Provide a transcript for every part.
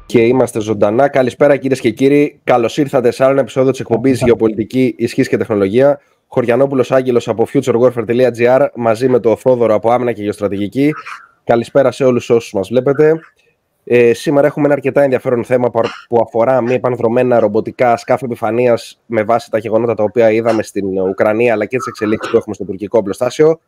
Και είμαστε ζωντανά. Καλησπέρα κυρίες και κύριοι. Καλώς ήρθατε σε άλλο ένα επεισόδιο της εκπομπής Γεωπολιτική Ισχύς και Τεχνολογία. Χωριανόπουλος Άγγελος από futurewarfare.gr μαζί με τον Θόδωρο από Άμυνα και Γεωστρατηγική. Καλησπέρα σε όλους όσους μας βλέπετε. Σήμερα έχουμε ένα αρκετά ενδιαφέρον θέμα που αφορά μη επανδρομένα ρομποτικά σκάφη επιφανείας με βάση τα γεγονότα τα οποία είδαμε στην Ουκρανία αλλά και τις εξελίξεις που έχουμε στο τουρκικό οπλοστάσιο.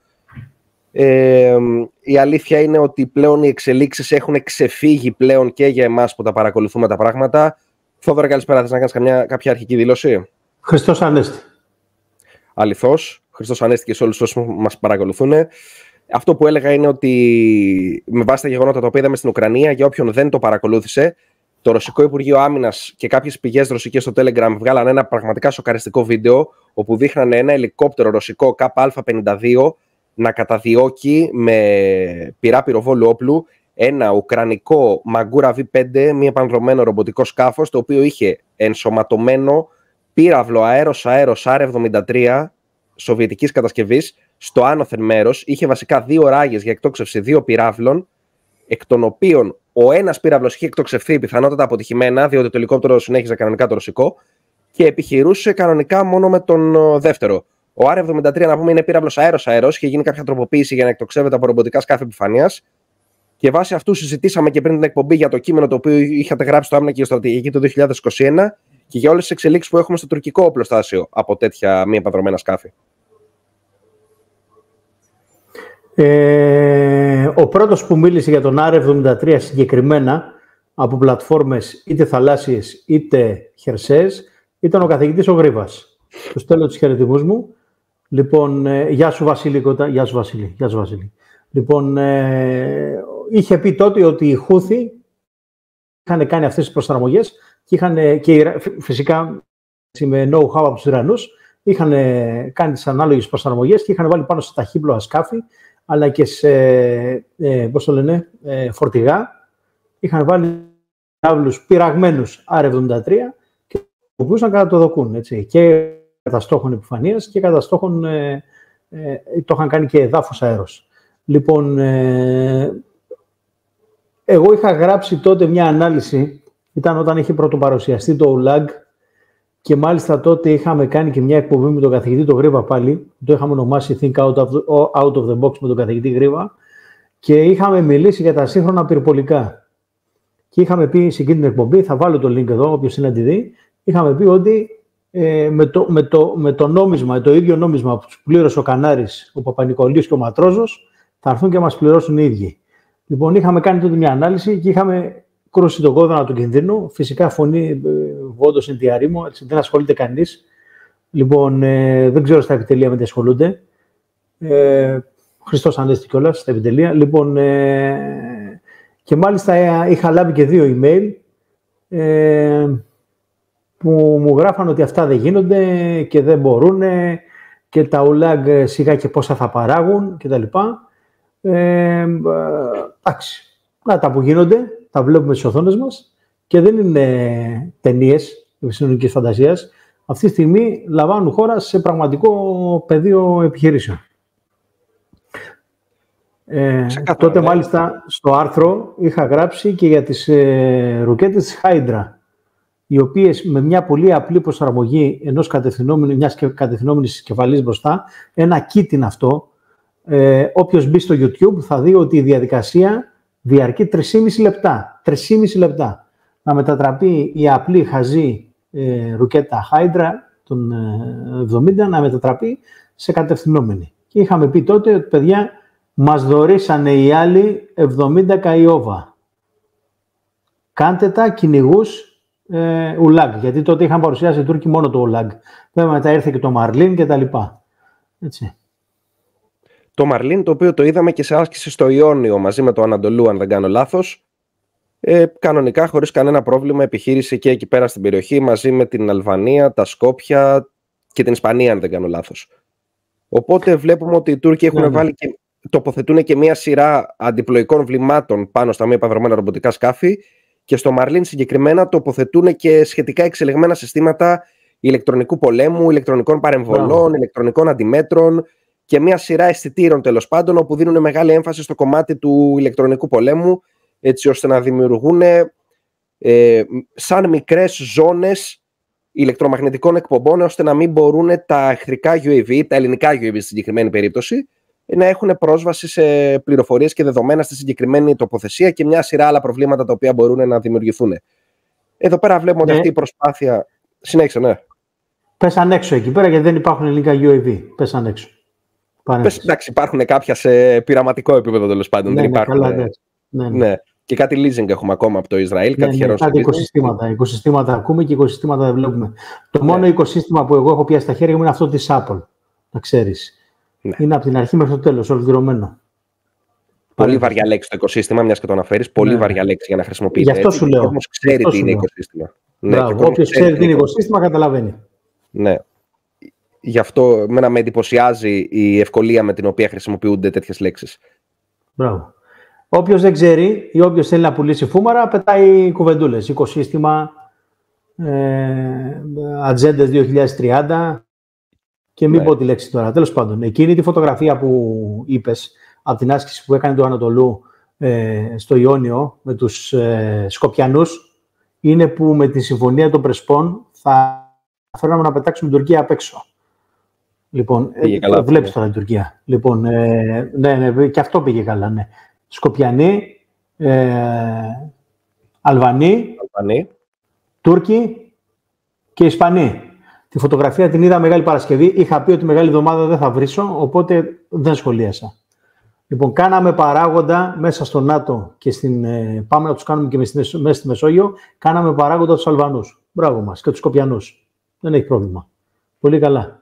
Η αλήθεια είναι ότι πλέον οι εξελίξεις έχουν ξεφύγει πλέον και για εμάς που τα παρακολουθούμε τα πράγματα. Θόδωρα, καλησπέρα. Θες να κάνεις κάποια αρχική δήλωση? Χριστός Ανέστη. Αληθώς. Χριστός Ανέστη και σε όλους όσους μας παρακολουθούν. Αυτό που έλεγα είναι ότι με βάση τα γεγονότα τα οποία είδαμε στην Ουκρανία, για όποιον δεν το παρακολούθησε, το Ρωσικό Υπουργείο Άμυνας και κάποιες πηγές ρωσικές στο Telegram βγάλαν ένα πραγματικά σοκαριστικό βίντεο όπου δείχνανε ένα ελικόπτερο ρωσικό ΚΑ-52 να καταδιώκει με πυρά πυροβόλου όπλου ένα ουκρανικό Magura V5, μη επανδρομένο ρομποτικό σκάφος, το οποίο είχε ενσωματωμένο πύραυλο αέρος-αέρος R-73 σοβιετικής κατασκευής στο άνωθεν μέρος. Είχε βασικά δύο ράγες για εκτόξευση δύο πυράβλων, εκ των οποίων ο ένας πύραυλος είχε εκτοξευθεί πιθανότατα αποτυχημένα, διότι το ελικόπτερο συνέχιζε κανονικά το ρωσικό και επιχειρούσε κανονικά μόνο με τον δεύτερο. Ο R-73, να πούμε, είναι πύραυλος αέρος-αέρος, είχε γίνει κάποια τροποποίηση για να εκτοξεύεται από ρομποτικά σκάφη επιφανείας. Και βάσει αυτού συζητήσαμε και πριν την εκπομπή για το κείμενο το οποίο είχατε γράψει στο Άμυνα και Γεωστρατηγική το 2021 και για όλες τις εξελίξεις που έχουμε στο τουρκικό οπλοστάσιο από τέτοια μη επανδρομένα σκάφη. Ο πρώτος που μίλησε για τον R-73 συγκεκριμένα από πλατφόρμες είτε θαλάσσιες είτε χερσαίες ήταν ο καθηγητής ο Γρήβας. Του στέλνω τους χαιρετισμούς μου. Λοιπόν, γεια σου Βασίλη. Γεια σου Βασίλη. Λοιπόν, είχε πει τότε ότι οι Χούθοι είχαν κάνει αυτές τις προσαρμογές και φυσικά με know-how από τους Ιρανούς είχαν κάνει τις ανάλογες προσαρμογές και είχαν βάλει πάνω σε ταχύπλοα σκάφη αλλά και σε φορτηγά. Είχαν βάλει πυράβλους πειραγμένους R-73 και μπορούσαν κατά το δοκούν, έτσι. Και κατά στόχων επιφανείας και κατά στόχων το είχαν κάνει και εδάφους αέρος. Λοιπόν, εγώ είχα γράψει τότε μια ανάλυση, ήταν όταν είχε πρωτοπαρουσιαστεί το ULAG και μάλιστα τότε είχαμε κάνει και μια εκπομπή με τον καθηγητή τον Γρήβα πάλι, το είχαμε ονομάσει Think out of the box με τον καθηγητή Γρήβα και είχαμε μιλήσει για τα σύγχρονα πυρπολικά. Και είχαμε πει σε εκείνη την εκπομπή, θα βάλω το link εδώ, όποιος είναι να τη δει, είχαμε πει ότι με το νόμισμα, το ίδιο νόμισμα που τους πλήρωσε ο Κανάρης, ο Παπα-Νικολίος και ο Ματρόζος, θα έρθουν και μας πληρώσουν οι ίδιοι. Λοιπόν, είχαμε κάνει τότε μια ανάλυση και είχαμε κρούσει τον κόδωνα του κινδύνου. Φυσικά, φωνή βόντος εν τη αρήμο, δεν ασχολείται κανείς. Λοιπόν, δεν ξέρω στα επιτελεία με τι ασχολούνται. Χριστός Ανέστη κιόλας στα επιτελεία. Λοιπόν, και μάλιστα είχα λάβει και 2 email που μου γράφαν ότι αυτά δεν γίνονται και δεν μπορούν και τα ULAG σιγά και πόσα θα παράγουν κτλ. Εντάξει, τα που γίνονται, τα βλέπουμε στις οθόνες μας και δεν είναι ταινίες επιστημονικής φαντασίας. Αυτή τη στιγμή λαμβάνουν χώρα σε πραγματικό πεδίο επιχειρήσεων. Τότε μάλιστα στο άρθρο είχα γράψει και για τις ρουκέτες της Hydra, οι οποίες με μια πολύ απλή προσαρμογή μιας κατευθυνόμενης κεφαλής μπροστά, ένα kit είναι αυτό. Όποιος μπει στο YouTube θα δει ότι η διαδικασία διαρκεί 3,5 λεπτά. 3,5 λεπτά. Να μετατραπεί η απλή χαζή ρουκέτα Hydra των 70 να μετατραπεί σε κατευθυνόμενη. Και είχαμε πει τότε ότι παιδιά μας δωρήσανε οι άλλοι 70 καϊόβα. Κάντε τα, κυνηγούς ULAG, γιατί τότε είχαν παρουσιάσει οι Τούρκοι μόνο το ULAG. Βέβαια μετά ήρθε και το Marlin και τα λοιπά. Έτσι. Το Marlin, το οποίο το είδαμε και σε άσκηση στο Ιόνιο μαζί με το Ανατολού, αν δεν κάνω λάθος. Κανονικά, χωρίς κανένα πρόβλημα, επιχείρησε και εκεί πέρα στην περιοχή μαζί με την Αλβανία, τα Σκόπια και την Ισπανία, αν δεν κάνω λάθος. Οπότε βλέπουμε ότι οι Τούρκοι έχουν βάλει και τοποθετούν και μία σειρά αντιπλοϊκών βλημάτων πάνω στα μη επανδρομένα ρομποτικά σκάφη και στο Marlin συγκεκριμένα τοποθετούν και σχετικά εξελιγμένα συστήματα ηλεκτρονικού πολέμου, ηλεκτρονικών παρεμβολών, ηλεκτρονικών αντιμέτρων και μία σειρά αισθητήρων τέλος πάντων, όπου δίνουν μεγάλη έμφαση στο κομμάτι του ηλεκτρονικού πολέμου, έτσι ώστε να δημιουργούν σαν μικρές ζώνες ηλεκτρομαγνητικών εκπομπών, ώστε να μην μπορούν τα εχθρικά UAV, τα ελληνικά UAV στη συγκεκριμένη περίπτωση, να έχουν πρόσβαση σε πληροφορίες και δεδομένα στη συγκεκριμένη τοποθεσία και μια σειρά άλλα προβλήματα τα οποία μπορούν να δημιουργηθούν. Εδώ πέρα βλέπουμε ότι αυτή η προσπάθεια. Συνέχισε, ναι. Πέσαν έξω εκεί πέρα γιατί δεν υπάρχουν ελληνικά UAV. Πέσαν έξω. Εντάξει, υπάρχουν κάποια σε πειραματικό επίπεδο τέλος πάντων. Ναι, δεν υπάρχουν. Καλά, ναι. Και κάτι leasing έχουμε ακόμα από το Ισραήλ. Κάτι οικοσυστήματα ακούμε και οικοσυστήματα δεν βλέπουμε. Το μόνο οικοσύστημα που εγώ έχω πιάσει στα χέρια μου είναι αυτό της Apple. Να ξέρεις. Ναι. Είναι από την αρχή μέχρι το τέλος, ολοκληρωμένο. Πολύ βαριά λέξη το οικοσύστημα, μιας και το αναφέρεις. Πολύ βαριά λέξη για να χρησιμοποιείται. Γι' αυτό σου λέω. Όμως ξέρει τι είναι οικοσύστημα. Όποιος ξέρει τι είναι οικοσύστημα, καταλαβαίνει. Ναι. Γι' αυτό με εντυπωσιάζει η ευκολία με την οποία χρησιμοποιούνται τέτοιες λέξεις. Μπράβο. Όποιος δεν ξέρει ή όποιος θέλει να πουλήσει φούμαρα, πετάει κουβεντούλες. Οικοσύστημα, ατζέντες 2030 και μην πω τη λέξη τώρα. Τέλος πάντων, εκείνη τη φωτογραφία που είπες από την άσκηση που έκανε το Ανατολού στο Ιόνιο με τους Σκοπιανούς, είναι που με τη συμφωνία των Πρεσπών θα φέρναμε να πετάξουμε την Τουρκία απ' έξω. Λοιπόν, βλέπεις τώρα την Τουρκία. Λοιπόν, ναι, και αυτό πήγε καλά, ναι. Σκοπιανοί, Αλβανοί, Τούρκοι και Ισπανοί. Τη φωτογραφία την είδα Μεγάλη Παρασκευή. Είχα πει ότι Μεγάλη Εβδομάδα δεν θα βρίσω, οπότε δεν σχολίασα. Λοιπόν, κάναμε παράγοντα μέσα στο ΝΑΤΟ και πάμε να τους κάνουμε και μέσα στη Μεσόγειο, κάναμε παράγοντα τους Αλβανούς. Μπράβο μας και τους Σκοπιανούς. Δεν έχει πρόβλημα. Πολύ καλά.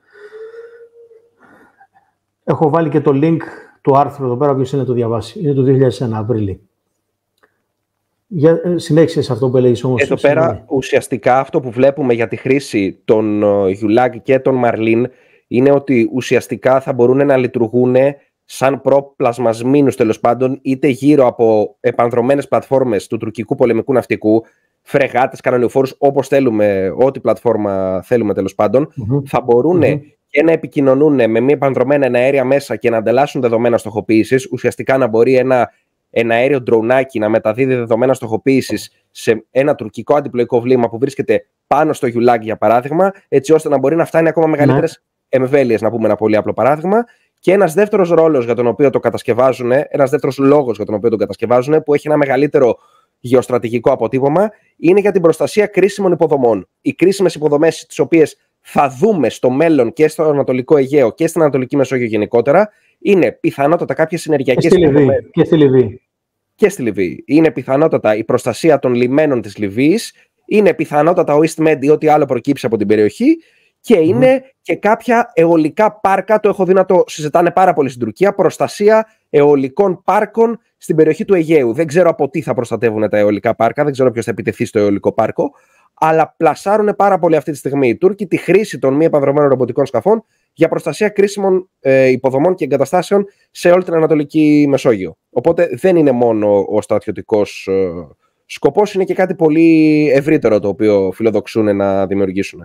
Έχω βάλει και το link του άρθρου εδώ πέρα, όποιος είναι να το διαβάσει. Είναι το 2001, Απρίλη. Συνέχισε σε αυτό που έλεγες όμως. Εδώ πέρα ουσιαστικά αυτό που βλέπουμε για τη χρήση των ULAG και των Marlin είναι ότι ουσιαστικά θα μπορούν να λειτουργούν σαν προπλασμασμίνους τέλος πάντων, είτε γύρω από επανδρωμένες πλατφόρμες του τουρκικού πολεμικού ναυτικού, φρεγάτες, κανονιοφόρους, όπως θέλουμε, ό,τι πλατφόρμα θέλουμε τέλος πάντων, θα μπορούν και να επικοινωνούν με μη επανδρομένα εναέρια μέσα και να ανταλλάσσουν δεδομένα στοχοποίησης. Ουσιαστικά να μπορεί ένα αέριο ντρονάκι να μεταδίδει δεδομένα στοχοποίησης σε ένα τουρκικό αντιπλοϊκό βλήμα που βρίσκεται πάνω στο ULAG, για παράδειγμα, έτσι ώστε να μπορεί να φτάνει ακόμα μεγαλύτερες εμβέλειες, να πούμε ένα πολύ απλό παράδειγμα. Και ένας δεύτερος ρόλος για τον οποίο το κατασκευάζουν, ένας δεύτερος λόγος για τον οποίο το κατασκευάζουν, που έχει ένα μεγαλύτερο γεωστρατηγικό αποτύπωμα, είναι για την προστασία κρίσιμων υποδομών. Οι κρίσιμες υποδομές, τις οποίες θα δούμε στο μέλλον και στο Ανατολικό Αιγαίο και στην Ανατολική Μεσόγειο γενικότερα, είναι πιθανότατα κάποιες συνεργειακές υποδομές. Και στη Λιβύη. Και στη Λιβύη. Είναι πιθανότατα η προστασία των λιμένων της Λιβύης, είναι πιθανότατα ο East Med ή ό,τι άλλο προκύψει από την περιοχή. Και είναι και κάποια αιωλικά πάρκα, το έχω δει να το συζητάνε πάρα πολύ στην Τουρκία, προστασία αιωλικών πάρκων στην περιοχή του Αιγαίου. Δεν ξέρω από τι θα προστατεύουν τα αιωλικά πάρκα, δεν ξέρω ποιος θα επιτεθεί στο αιωλικό πάρκο, αλλά πλασάρουν πάρα πολύ αυτή τη στιγμή οι Τούρκοι τη χρήση των μη επανδρομένων ρομποτικών σκαφών για προστασία κρίσιμων υποδομών και εγκαταστάσεων σε όλη την Ανατολική Μεσόγειο. Οπότε δεν είναι μόνο ο στρατιωτικός σκοπός, είναι και κάτι πολύ ευρύτερο το οποίο φιλοδοξούν να δημιουργήσουν.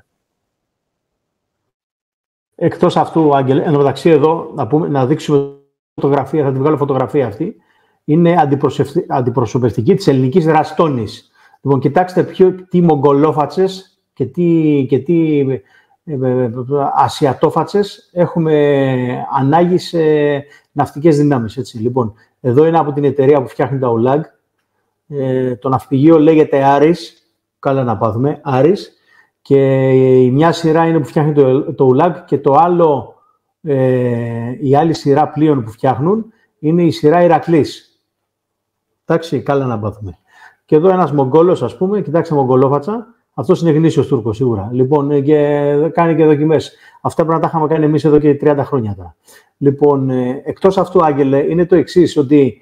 Εκτός αυτού, Άγγελε, εν τω μεταξύ εδώ, να δείξουμε φωτογραφία, θα τη βγάλω φωτογραφία αυτή, είναι αντιπροσωπευτική της ελληνικής δραστόνης. Λοιπόν, κοιτάξτε τι μογγολόφατσες και τι ασιατόφατσες έχουμε ανάγκη σε ναυτικές δυνάμεις. Έτσι. Λοιπόν, εδώ είναι από την εταιρεία που φτιάχνει τα ULAG. Το ναυπηγείο λέγεται Aris, καλά να πάθουμε, Aris. Και η μια σειρά είναι που φτιάχνει το ULAG και το άλλο, η άλλη σειρά πλοίων που φτιάχνουν είναι η σειρά Ηρακλής. Εντάξει, καλά να πάθουμε. Και εδώ ένας Μογγόλος, ας πούμε, κοιτάξτε μογγολόφατσα, αυτός είναι γνήσιος Τούρκος σίγουρα. Λοιπόν, και κάνει και δοκιμές. Αυτά πρέπει να τα είχαμε κάνει εμείς εδώ και 30 χρόνια τώρα. Λοιπόν, εκτός αυτού, Άγγελε, είναι το εξής, ότι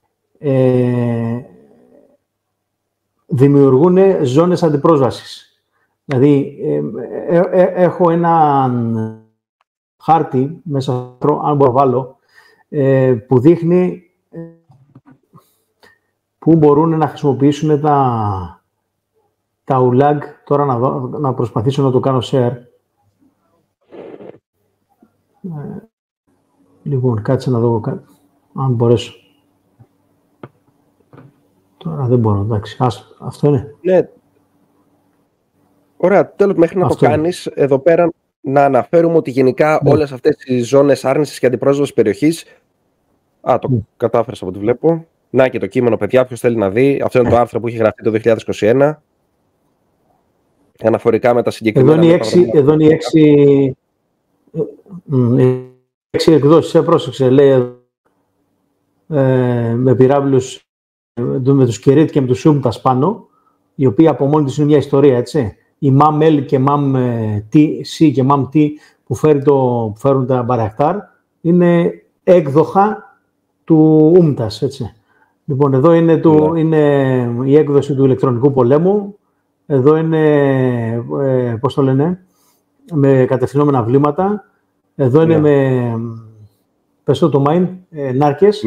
δημιουργούν ζώνες αντιπρόσβασης. Δηλαδή, έχω έναν χάρτη μέσα, αν μπορώ να βάλω, που δείχνει πού μπορούν να χρησιμοποιήσουν τα ULAG. Τώρα να προσπαθήσω να το κάνω share. Λοιπόν, κάτσε να δω αν μπορέσω. Τώρα δεν μπορώ, εντάξει. Αυτό είναι. Ναι. Ωραία, τέλος, μέχρι να αυτό το κάνεις, εδώ πέρα να αναφέρουμε ότι γενικά όλες αυτές οι ζώνες άρνησης και αντιπρόσωπης περιοχής. Το κατάφερα από ό,τι βλέπω. Να και το κείμενο, παιδιά, ποιος θέλει να δει. Αυτό είναι το άρθρο που είχε γραφτεί το 2021. Αναφορικά με τα συγκεκριμένα. Εδώ είναι οι 6 εκδόσεις. Πρόσεξε, λέει με πυράβλους, με τους Κερίτ και με τους Σούμτας πάνω, οι οποίοι από μόνοι τους είναι μια ιστορία, έτσι. Η MAM L και MAM C και MAM T που φέρουν τα Μπαρακτάρ είναι έκδοχα του Ούμτας, έτσι. Λοιπόν, εδώ είναι, είναι η έκδοση του ηλεκτρονικού πολέμου. Εδώ είναι, πώς το λένε, με κατευθυνόμενα βλήματα. Εδώ είναι με, πες το Mine, νάρκες.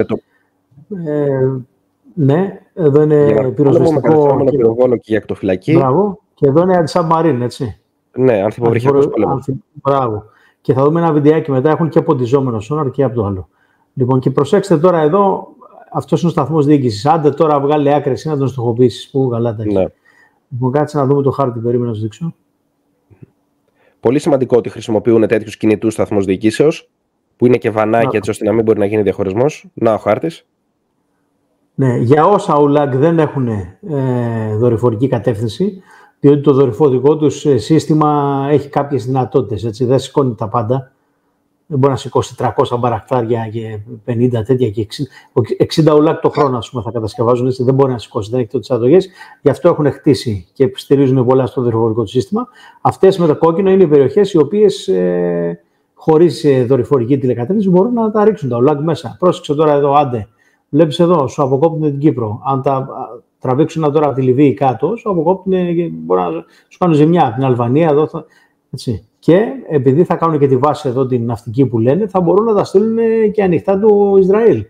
Ναι, εδώ είναι πυροσβεστικό πυροβόλο και ακτοφυλακή. Μπράβο. Και εδώ είναι αντι-submarine, έτσι. Ναι, ανθιποβρυχιακός πόλεμος. Μπράβο. Και θα δούμε ένα βιντεάκι μετά, έχουν και ποντιζόμενο σόναρ και από το άλλο. Λοιπόν, και προσέξτε τώρα εδώ, αυτός είναι ο σταθμός διοίκησης. Άντε τώρα βγάλει άκρη εσύ να τον στοχοποιήσεις. Πού γαλάτα έχει. Ναι. Λοιπόν, κάτσε να δούμε το χάρτη, περίμενα να σου δείξω. Πολύ σημαντικό ότι χρησιμοποιούν τέτοιους κινητούς σταθμούς διοικήσεως, που είναι και βανάκια, έτσι ώστε να μην μπορεί να γίνει διαχωρισμός. Να, ο χάρτης. Ναι, για όσα ULAG δεν έχουν δορυφορική κατεύθυνση, διότι το δορυφορικό τους σύστημα έχει κάποιες δυνατότητες, έτσι, δεν σηκώνει τα πάντα. Δεν μπορεί να σηκώσει 300 μπαρακτάρια και 50 τέτοια και 60 ULAG το χρόνο, ας πούμε, θα κατασκευάζουν, έτσι, δεν μπορεί να σηκώσει, δεν έχει τότε τις αδογές. Γι' αυτό έχουν χτίσει και στηρίζουν πολλά στο δορυφορικό του σύστημα. Αυτές με το κόκκινο είναι οι περιοχές οι οποίες χωρίς δορυφορική τηλεκατεύθυνση μπορούν να τα ρίξουν τα ULAG μέσα. Πρόσεξε τώρα εδώ, άντε. Βλέπεις εδώ, σου αποκόπτουν την Κύπρο. Αν τα τραβήξουν τώρα από τη Λιβύη κάτω, σου αποκόπτουν και μπορεί να σου κάνουν ζημιά. Από την Αλβανία εδώ, έτσι. Και επειδή θα κάνουν και τη βάση εδώ την ναυτική που λένε, θα μπορούν να τα στείλουν και ανοιχτά του Ισραήλ.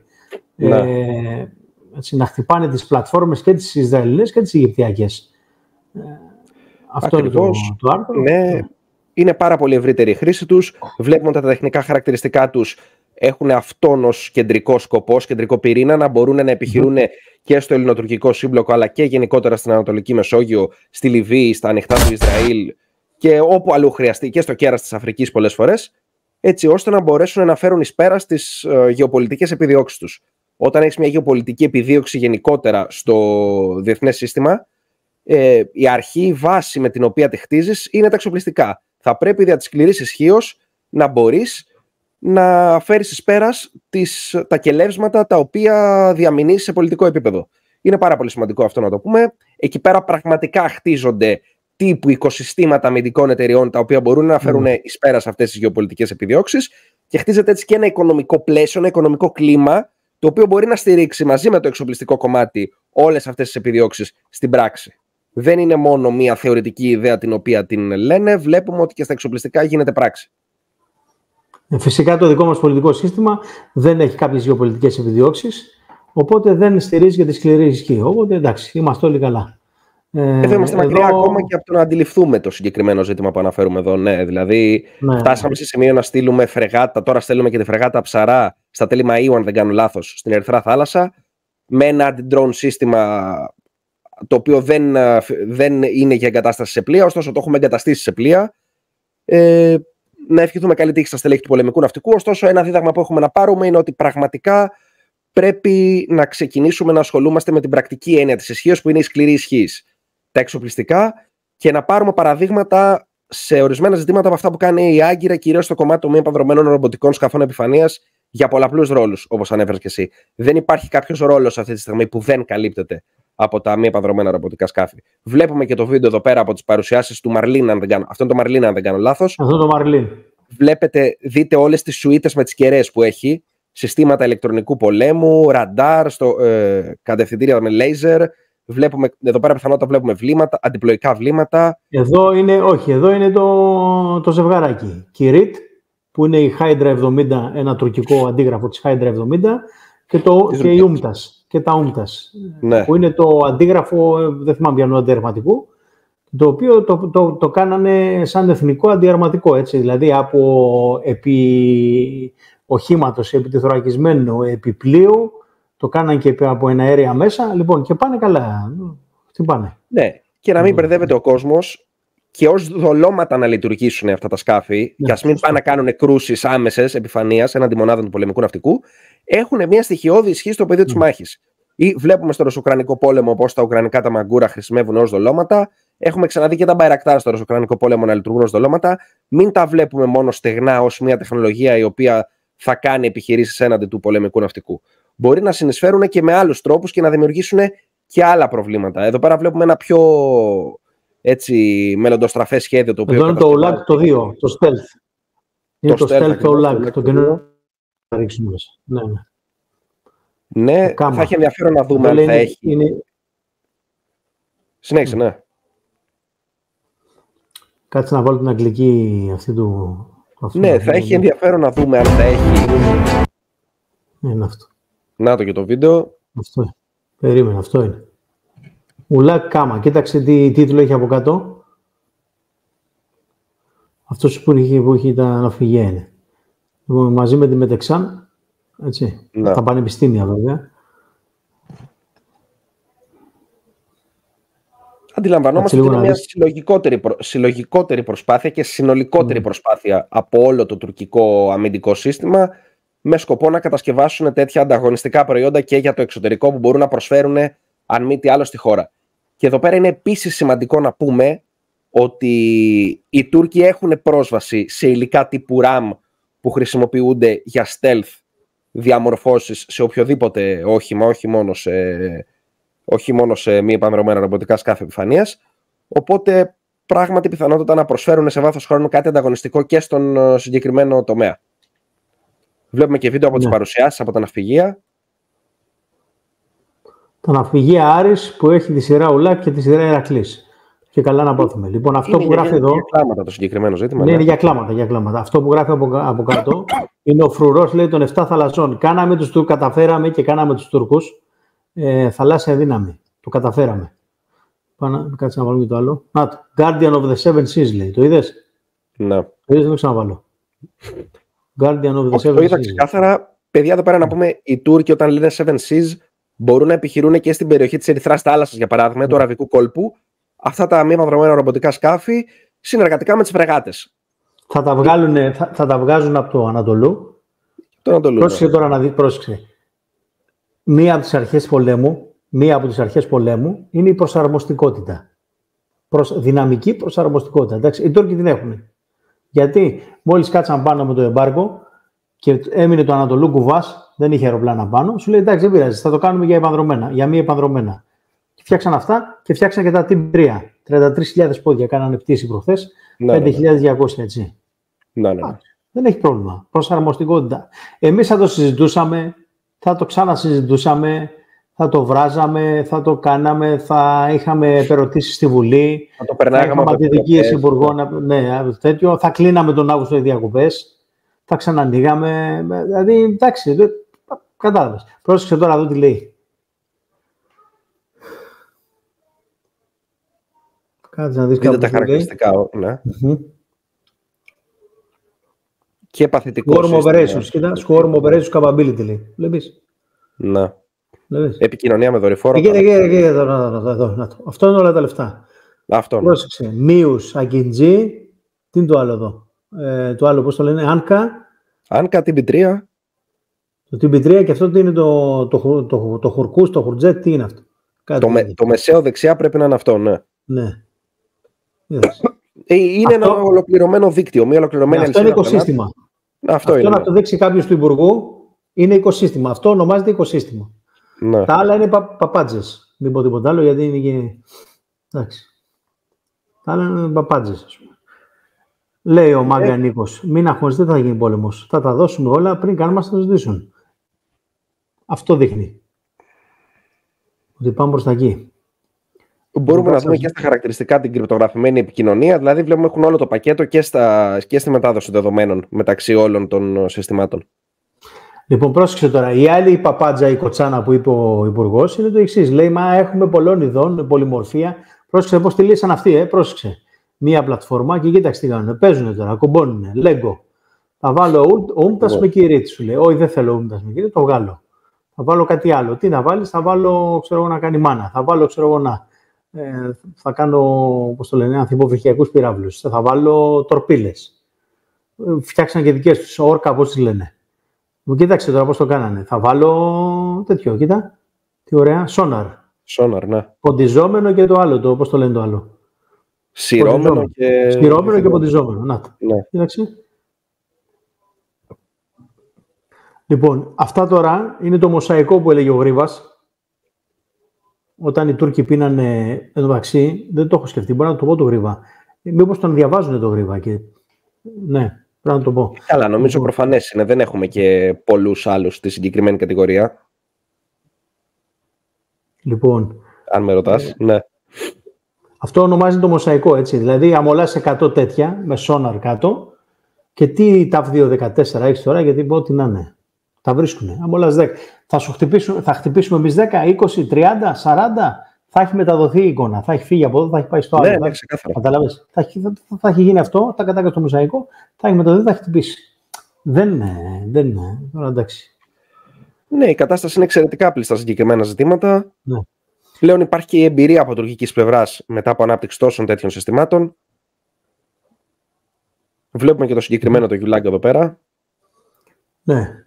Έτσι, να χτυπάνε τις πλατφόρμες και τις Ισραηλινές και τις Αιγυπτιακές. Αυτό είναι το άρθρο. Ναι, είναι πάρα πολύ ευρύτερη η χρήση τους. Βλέπουμε τα τεχνικά χαρακτηριστικά τους. Έχουν αυτόν ως κεντρικό σκοπό, κεντρικό πυρήνα, να μπορούν να επιχειρούν και στο ελληνοτουρκικό σύμπλοκο, αλλά και γενικότερα στην Ανατολική Μεσόγειο, στη Λιβύη, στα ανοιχτά του Ισραήλ και όπου αλλού χρειαστεί, και στο κέρας της Αφρικής πολλές φορές, έτσι ώστε να μπορέσουν να φέρουν εις πέρα στις γεωπολιτικές επιδιώξεις τους. Όταν έχεις μια γεωπολιτική επιδίωξη γενικότερα στο διεθνές σύστημα, η αρχή, η βάση με την οποία τη χτίζεις είναι τα εξοπλιστικά. Θα πρέπει δια της σκληρής ισχύως να μπορείς να φέρεις εις πέρας τα κελεύσματα τα οποία διαμηνείς σε πολιτικό επίπεδο. Είναι πάρα πολύ σημαντικό αυτό να το πούμε. Εκεί πέρα πραγματικά χτίζονται τύπου οικοσυστήματα αμυντικών εταιριών τα οποία μπορούν να φέρουν εις πέρας αυτές τις γεωπολιτικές επιδιώξεις και χτίζεται έτσι και ένα οικονομικό πλαίσιο, ένα οικονομικό κλίμα το οποίο μπορεί να στηρίξει μαζί με το εξοπλιστικό κομμάτι όλες αυτές τις επιδιώξεις στην πράξη. Δεν είναι μόνο μια θεωρητική ιδέα την οποία την λένε, βλέπουμε ότι και στα εξοπλιστικά γίνεται πράξη. Φυσικά το δικό μας πολιτικό σύστημα δεν έχει κάποιες γεωπολιτικές επιδιώξεις, οπότε δεν στηρίζει για τη σκληρή ισχύ. Οπότε εντάξει, είμαστε όλοι καλά. Εδώ είμαστε μακριά ακόμα και από το να αντιληφθούμε το συγκεκριμένο ζήτημα που αναφέρουμε εδώ. Ναι, δηλαδή φτάσαμε σε σημείο να στείλουμε φρεγάτα, τώρα στέλνουμε και τη φρεγάτα Ψαρά στα τέλη Μαΐου, αν δεν κάνω λάθος, στην Ερυθρά Θάλασσα, με ένα αντι-drone σύστημα το οποίο δεν είναι για εγκατάσταση σε πλοία, ωστόσο το έχουμε εγκαταστήσει σε πλοία. Να ευχηθούμε καλή τύχη στα στελέχη του πολεμικού ναυτικού. Ωστόσο, ένα δίδαγμα που έχουμε να πάρουμε είναι ότι πραγματικά πρέπει να ξεκινήσουμε να ασχολούμαστε με την πρακτική έννοια της ισχύως, που είναι η σκληρή ισχύς. Τα εξοπλιστικά, και να πάρουμε παραδείγματα σε ορισμένα ζητήματα από αυτά που κάνει η Άγκυρα, κυρίως στο κομμάτι των μη επανδρομένων ρομποτικών σκαφών επιφανείας, για πολλαπλούς ρόλους, όπως ανέφερες και εσύ. Δεν υπάρχει κάποιος ρόλος αυτή τη στιγμή που δεν καλύπτεται από τα μη επανδρομένα ρομποτικά σκάφη. Βλέπουμε και το βίντεο εδώ πέρα από τις παρουσιάσεις του Marlin, αυτό είναι το Marlin, αν δεν κάνω λάθος. Αυτό το Marlin. Δείτε όλες τις σουίτες με τις κεραίες που έχει, συστήματα ηλεκτρονικού πολέμου, ραντάρ, κατευθυντήρια με λέιζερ. Βλέπουμε, εδώ πέρα πιθανότατα βλέπουμε βλήματα, αντιπλοϊκά βλήματα. Εδώ είναι το ζευγαράκι. Κιρίτ, που είναι η Hydra 70, ένα τουρκικό αντίγραφο της Hydra 70, και η Ούμτας, και τα Ούμτας, ναι, που είναι το αντίγραφο, δεν θυμάμαι ποιανού αντιαρματικού, το οποίο το κάνανε σαν εθνικό αντιαρματικό, έτσι, δηλαδή από επί οχήματος, επί τεθωρακισμένου, επί πλοίου, Το κάναν και από ένα αέρια μέσα. Λοιπόν, και πάνε καλά. Τι πάνε. Ναι, και να μην μπερδεύεται ο κόσμος και ως δολώματα να λειτουργήσουν αυτά τα σκάφη, και ας μην πάνε να κάνουν κρούσεις άμεσες επιφανείας έναντι μονάδων του πολεμικού ναυτικού, έχουν μια στοιχειώδη ισχύ στο πεδίο της μάχης. Ή βλέπουμε στο Ρωσο-Ουκρανικό πόλεμο πώς τα Ουκρανικά τα Μαγκούρα χρησιμεύουν ως δολώματα. Έχουμε ξαναδεί και τα Μπαϊρακτάρ στο Ρωσο-Ουκρανικό πόλεμο να λειτουργούν ως δολώματα. Μην τα βλέπουμε μόνο στεγνά ως μια τεχνολογία η οποία θα κάνει επιχειρήσεις έναντι του πολεμικού ναυτικού. Μπορεί να συνεισφέρουν και με άλλους τρόπους και να δημιουργήσουν και άλλα προβλήματα. Εδώ πέρα βλέπουμε ένα πιο μελλοντοστραφές σχέδιο. Το οποίο εδώ είναι το OLAG το 2, το Stealth. Είναι το Stealth OLAG, το καινούριο. Θα ρίξουμε μέσα. Ναι, θα έχει ενδιαφέρον να δούμε αν θα έχει. Συνέχισε, ναι. Κάτσε να βάλω την αγγλική αυτή του. Ναι, θα έχει ενδιαφέρον να δούμε αν θα έχει. Είναι αυτό. Να το και το βίντεο. Αυτό. Περίμενε, αυτό είναι. Ουλάκ Κάμα. Κοίταξε τι τίτλο έχει από κάτω. Αυτός που έχει τα ναυπηγεία είναι. Μαζί με τη Μετεξάν. Έτσι. Να. Τα πανεπιστήμια βέβαια. Αντιλαμβανόμαστε ότι είναι μια συλλογικότερη προσπάθεια και συνολικότερη προσπάθεια από όλο το τουρκικό αμυντικό σύστημα, με σκοπό να κατασκευάσουν τέτοια ανταγωνιστικά προϊόντα και για το εξωτερικό που μπορούν να προσφέρουν, αν μη τι άλλο, στη χώρα. Και εδώ πέρα είναι επίσης σημαντικό να πούμε ότι οι Τούρκοι έχουν πρόσβαση σε υλικά τύπου RAM που χρησιμοποιούνται για stealth διαμορφώσεις σε οποιοδήποτε όχημα, όχι μόνο σε μη επανδρομένα ρομποτικά σκάφη επιφανείας. Οπότε πράγματι πιθανότητα να προσφέρουν σε βάθος χρόνου κάτι ανταγωνιστικό και στον συγκεκριμένο τομέα. Βλέπουμε και βίντεο από τις παρουσιάσεις από τα ναυπηγεία. Τα ναυπηγεία Άρης που έχει τη σειρά Ουλάκ και τη σειρά Ηρακλής. Και καλά να πάθουμε. Λοιπόν, αυτό που γράφει εδώ. Είναι για κλάματα το συγκεκριμένο ζήτημα. Ναι, είναι για κλάματα. Αυτό που γράφει από κάτω είναι ο φρουρός, λέει, των 7 θαλασσών. Καταφέραμε και κάναμε τους Τούρκους θαλάσσια δύναμη. Το καταφέραμε. Κάτσε να βάλουμε και το άλλο. Να το. Guardian of the Seven Seas, λέει. Το είδες? Ναι. Το είδες, δεν το ξαναβάλω. Guardian of the Seven Seas. Το είδα ξεκάθαρα. Παιδιά, εδώ πέρα να πούμε, οι Τούρκοι όταν λένε Seven Seas μπορούν να επιχειρούν και στην περιοχή της Ερυθράς θάλασσας, για παράδειγμα, του Αραβικού κόλπου, αυτά τα μη επανδρομένα ρομποτικά σκάφη συνεργατικά με τις φρεγάτες. Θα τα βγάζουν από το Ανατολού. Πρόσεξε τώρα να δει, πρόσεξε. Μία από τις αρχές πολέμου είναι η προσαρμοστικότητα. Δυναμική προσαρμοστικότητα. Εντάξει, οι Τούρκοι την έχουν. Γιατί μόλις κάτσαν πάνω με το εμπάργκο και έμεινε το Ανατολού κουβάς, δεν είχε αεροπλάνα πάνω, σου λέει εντάξει, δεν πειράζει, θα το κάνουμε για μη επανδρομένα. Και φτιάξαν αυτά και φτιάξαν και τα TIM-3. 33.000 πόδια κάνανε πτήση προχθές, 5.200 έτσι. Ναι. Δεν έχει πρόβλημα. Προσαρμοστικότητα. Εμείς θα το συζητούσαμε, θα το ξανασυζητούσαμε, θα το βράζαμε, θα το κάναμε, θα είχαμε επερωτήσεις στη Βουλή, θα το περνάγαμε από αντιδικίες υπουργών, τέτοιο, θα κλείναμε τον Αύγουστο οι διακοπές, θα ξανανοίγαμε. Δηλαδή, εντάξει, κατάλαβες. Πρόσεξε τώρα εδώ τι λέει. Κάτσε να δεις κάπου τα χαρακτηριστικά, ναι. Και παθητικό Swarm operations, κοίτα, Swarm operations capability λέει. Βλέπεις. Ναι. Επικοινωνία με δορυφόρο. Εδώ. Αυτό είναι όλα τα λεφτά. Αυτό. Πρόσεξε. Μίους, Αγκιντζή. Τι είναι το άλλο εδώ. Το άλλο, πώς το λένε, Άνκα, TB3. Το TB3 και αυτό τι είναι το Χουρκούς, το Χουρτζέτ, τι είναι αυτό. Το μεσαίο δεξιά πρέπει να είναι αυτό, ναι. Ναι. Είναι ένα ολοκληρωμένο δίκτυο, μια ολοκληρωμένη αλυσίδα. Αυτό είναι οικοσύστημα. Αυτό είναι. Να το δείξει κάποιος του Υπουργού είναι οικοσύστημα. Αυτό ονομάζεται οικοσύστημα. Ναι. Τα άλλα είναι παπάντζες. Μην πω τίποτα άλλο γιατί είναι και. Εντάξει. Τα άλλα είναι παπάντζες, ας πούμε. Λέει ο Μάγκα Νίκος, μην αγχώνεστε, δεν θα γίνει πόλεμος. Θα τα δώσουμε όλα πριν καν μας τα ζητήσουν. Αυτό δείχνει. Ότι πάμε προς τα εκεί. Μπορούμε να δούμε και στα χαρακτηριστικά την κρυπτογραφημένη επικοινωνία, δηλαδή βλέπουμε έχουν όλο το πακέτο και στη μετάδοση δεδομένων μεταξύ όλων των συστημάτων. Λοιπόν, πρόσεξε τώρα. Η άλλη παπάντζα, η κοτσάνα που είπε ο Υπουργός είναι το εξής. Λέει, μα έχουμε πολλών ειδών, πολυμορφία. Πρόσεξε πώς τη λύσαν αυτοί, πρόσεξε. Μία πλατφόρμα και κοίταξε τι κάνουν. Παίζουν τώρα, κομπονούνε, Lego. Θα βάλω ούμπτας με κυρίτη, σου λέει. Όχι, δεν θέλω ούμπτας με κυρίτη, το βγάλω. Θα βάλω κάτι άλλο. Τι να βάλεις, θα βάλω, ξέρω εγώ, να κάνει μάνα. Θα βάλω, ξέρω εγώ, θα κάνω, πώς το λένε, ανθυποβρυχιακούς πυράβλους. Θα βάλω τορπίλες. Φτιάξαν και δικές τους, όρκα, πώς τις λένε. Κοίταξε τώρα πώς το κάνανε. Θα βάλω τέτοιο, κοίτα. Τι ωραία, σόναρ. Σόναρ, ναι. Ποντιζόμενο και το άλλο, πώς το λένε το άλλο. Σειρώμενο και ποντιζόμενο. Να το. Ναι. Κοίταξε. Λοιπόν, αυτά τώρα είναι το μοσαϊκό που έλεγε ο Γρίβας. Όταν οι Τούρκοι πίνανε, εν τω μεταξύ, δεν το έχω σκεφτεί, μπορώ να το πω το Γρίβα. Μήπως τον διαβάζουν το Γρίβα και... Ναι, πρέπει να το πω. Καλά, νομίζω προφανές είναι. Δεν έχουμε και πολλούς άλλους στη συγκεκριμένη κατηγορία. Λοιπόν... Αν με ρωτάς, ναι. Αυτό ονομάζεται το μοσαϊκό, έτσι. Δηλαδή, αμολάς 100 τέτοια, με σόναρ κάτω, και τι TAF 214 έχεις τώρα, γιατί ό,τι να είναι. Τα βρίσκουνε. Αμολάς 10. Θα χτυπήσουμε εμείς 10, 20, 30, 40, θα έχει μεταδοθεί η εικόνα. Θα έχει φύγει από εδώ, θα έχει πάει στο άλλο. Ναι, ξεκάθαρα. Καταλαβες. Θα έχει γίνει αυτό, τα κατάκα στο μοσαϊκό, θα έχει μεταδοθεί, θα έχει χτυπήσει. Δεν είναι. Τώρα εντάξει. Ναι, η κατάσταση είναι εξαιρετικά απλή στα συγκεκριμένα ζητήματα. Ναι. Πλέον υπάρχει και η εμπειρία από τουρκικής πλευράς μετά από ανάπτυξη τόσων τέτοιων συστημάτων. Βλέπουμε και το συγκεκριμένο το γιουλάκι εδώ πέρα. Ναι.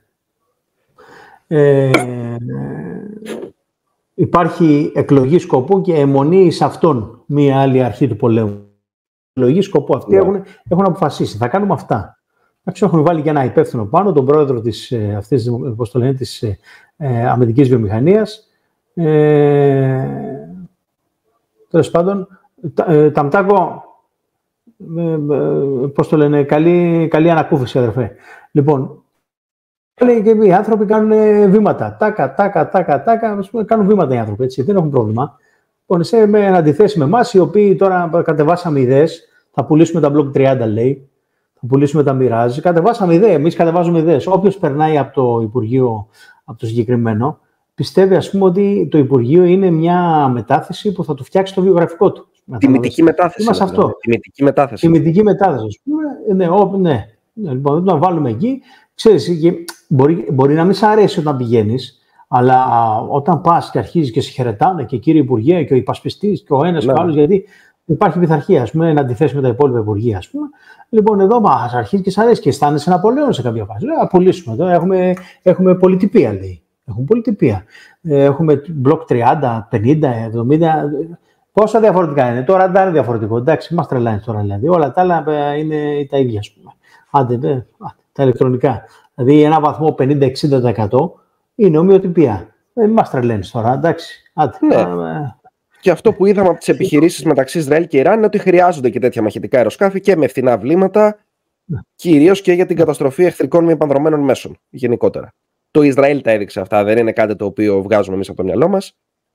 Υπάρχει εκλογή σκοπού και αιμονή σε αυτόν μία άλλη αρχή του πολέμου. Εκλογή σκοπού. Αυτοί έχουν αποφασίσει. Θα κάνουμε αυτά. Έχουν βάλει και ένα υπεύθυνο πάνω, τον πρόεδρο της αμυντικής βιομηχανίας. Τέλος πάντων, Ταμτάκο, πώς το λένε, καλή ανακούφιση, αδερφέ. Λοιπόν, και οι άνθρωποι κάνουν βήματα. Τάκα, κάνουν βήματα οι άνθρωποι, έτσι, δεν έχουν πρόβλημα. Λοιπόν, σε αντιθέσει με εμάς, οι οποίοι τώρα κατεβάσαμε ιδέες, θα πουλήσουμε τα Block 30, λέει, θα πουλήσουμε τα Mirage. Κατεβάσαμε ιδέες, εμείς κατεβάζουμε ιδέες. Όποιος περνάει από το Υπουργείο, από το συγκεκριμένο, πιστεύει, ας πούμε, ότι το Υπουργείο είναι μια μετάθεση που θα του φτιάξει το βιογραφικό του. Τιμητική μετάθεση. Είμαστε αυτό. Τιμητική μετάθεση, ας πούμε. Ναι. Λοιπόν, να βάλουμε εκεί. Ξέρεις, μπορεί να μην σ' αρέσει όταν πηγαίνεις, αλλά όταν πας και αρχίζεις και σε χαιρετάνε και κύριε Υπουργέ και ο υπασπιστής και ο ένας και ο άλλος, γιατί υπάρχει πειθαρχία, ας πούμε, να αντιθέσει με τα υπόλοιπα υπουργεία, ας πούμε. Λοιπόν, εδώ μας αρχίζει και σ' αρέσει και αισθάνεσαι Ναπολέον σε κάποια φάση. Λέει, απολύσουμε εδώ, έχουμε πολιτιπία, λέει. Έχουμε πολιτιπία. Έχουμε μπλοκ 30, 50, 70. Πόσα διαφορετικά είναι. Τώρα δεν είναι διαφορετικό. Εντάξει, μας τρελάνε τώρα δηλαδή. Όλα τα άλλα είναι τα ίδια, ας πούμε. Άντε, τα ηλεκτρονικά. Δηλαδή, ένα βαθμό 50-60% είναι ομοιοτυπία. Μας τρελαίνει τώρα, εντάξει. Άντε. Ναι. Και αυτό που είδαμε από τις επιχειρήσεις μεταξύ Ισραήλ και Ιράν είναι ότι χρειάζονται και τέτοια μαχητικά αεροσκάφη και με φθηνά βλήματα, κυρίως και για την καταστροφή εχθρικών μη επανδρομένων μέσων γενικότερα. Το Ισραήλ τα έδειξε αυτά, δεν είναι κάτι το οποίο βγάζουμε εμείς από το μυαλό μας.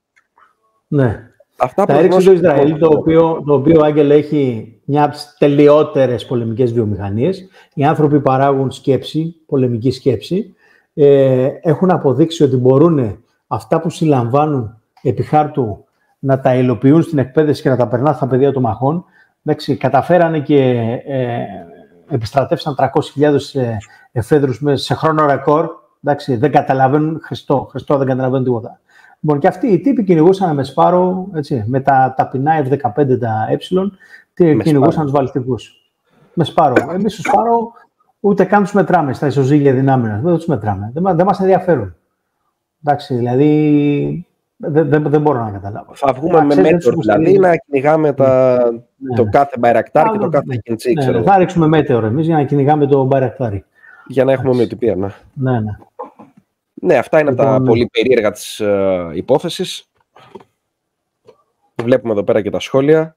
Ναι. Αυτά τα έδειξε το Ισραήλ, το οποίο Άγγελ έχει μια από τις τελειότερες πολεμικές βιομηχανίες. Οι άνθρωποι παράγουν σκέψη, πολεμική σκέψη. Έχουν αποδείξει ότι μπορούν αυτά που συλλαμβάνουν επί χάρτου να τα υλοποιούν στην εκπαίδευση και να τα περνάνε στα πεδία των μαχών. Εντάξει, καταφέρανε και επιστρατεύσαν 300.000 εφέδρους σε χρόνο ρεκόρ. Εντάξει, δεν καταλαβαίνουν Χριστό δεν καταλαβαίνουν τίποτα. Λοιπόν, και αυτοί οι τύποι κυνηγούσαν με Σπάρο, έτσι, με τα ταπεινά F-15 τα Ε, κυνηγούσαν τους βαλιστικούς. Με Σπάρο. Εμείς στο Σπάρο ούτε καν τους μετράμε στα ισοζύγια δυνάμενα. Δεν τους μετράμε. Δεν μας ενδιαφέρουν. Εντάξει, δηλαδή δεν μπορώ να καταλάβω. Θα βγούμε με μέτεωρ, δηλαδή να κυνηγάμε το κάθε Μπαϊρακτάρ και το κάθε Κιντσί. Θα ρίξουμε μέτεωρ εμείς για να κυνηγάμε το Μπαϊρακτάρι. Για να έχουμε ομοιοτυπία, ναι. Ναι, αυτά είναι τα πολύ περίεργα της υπόθεσης. Βλέπουμε εδώ πέρα και τα σχόλια.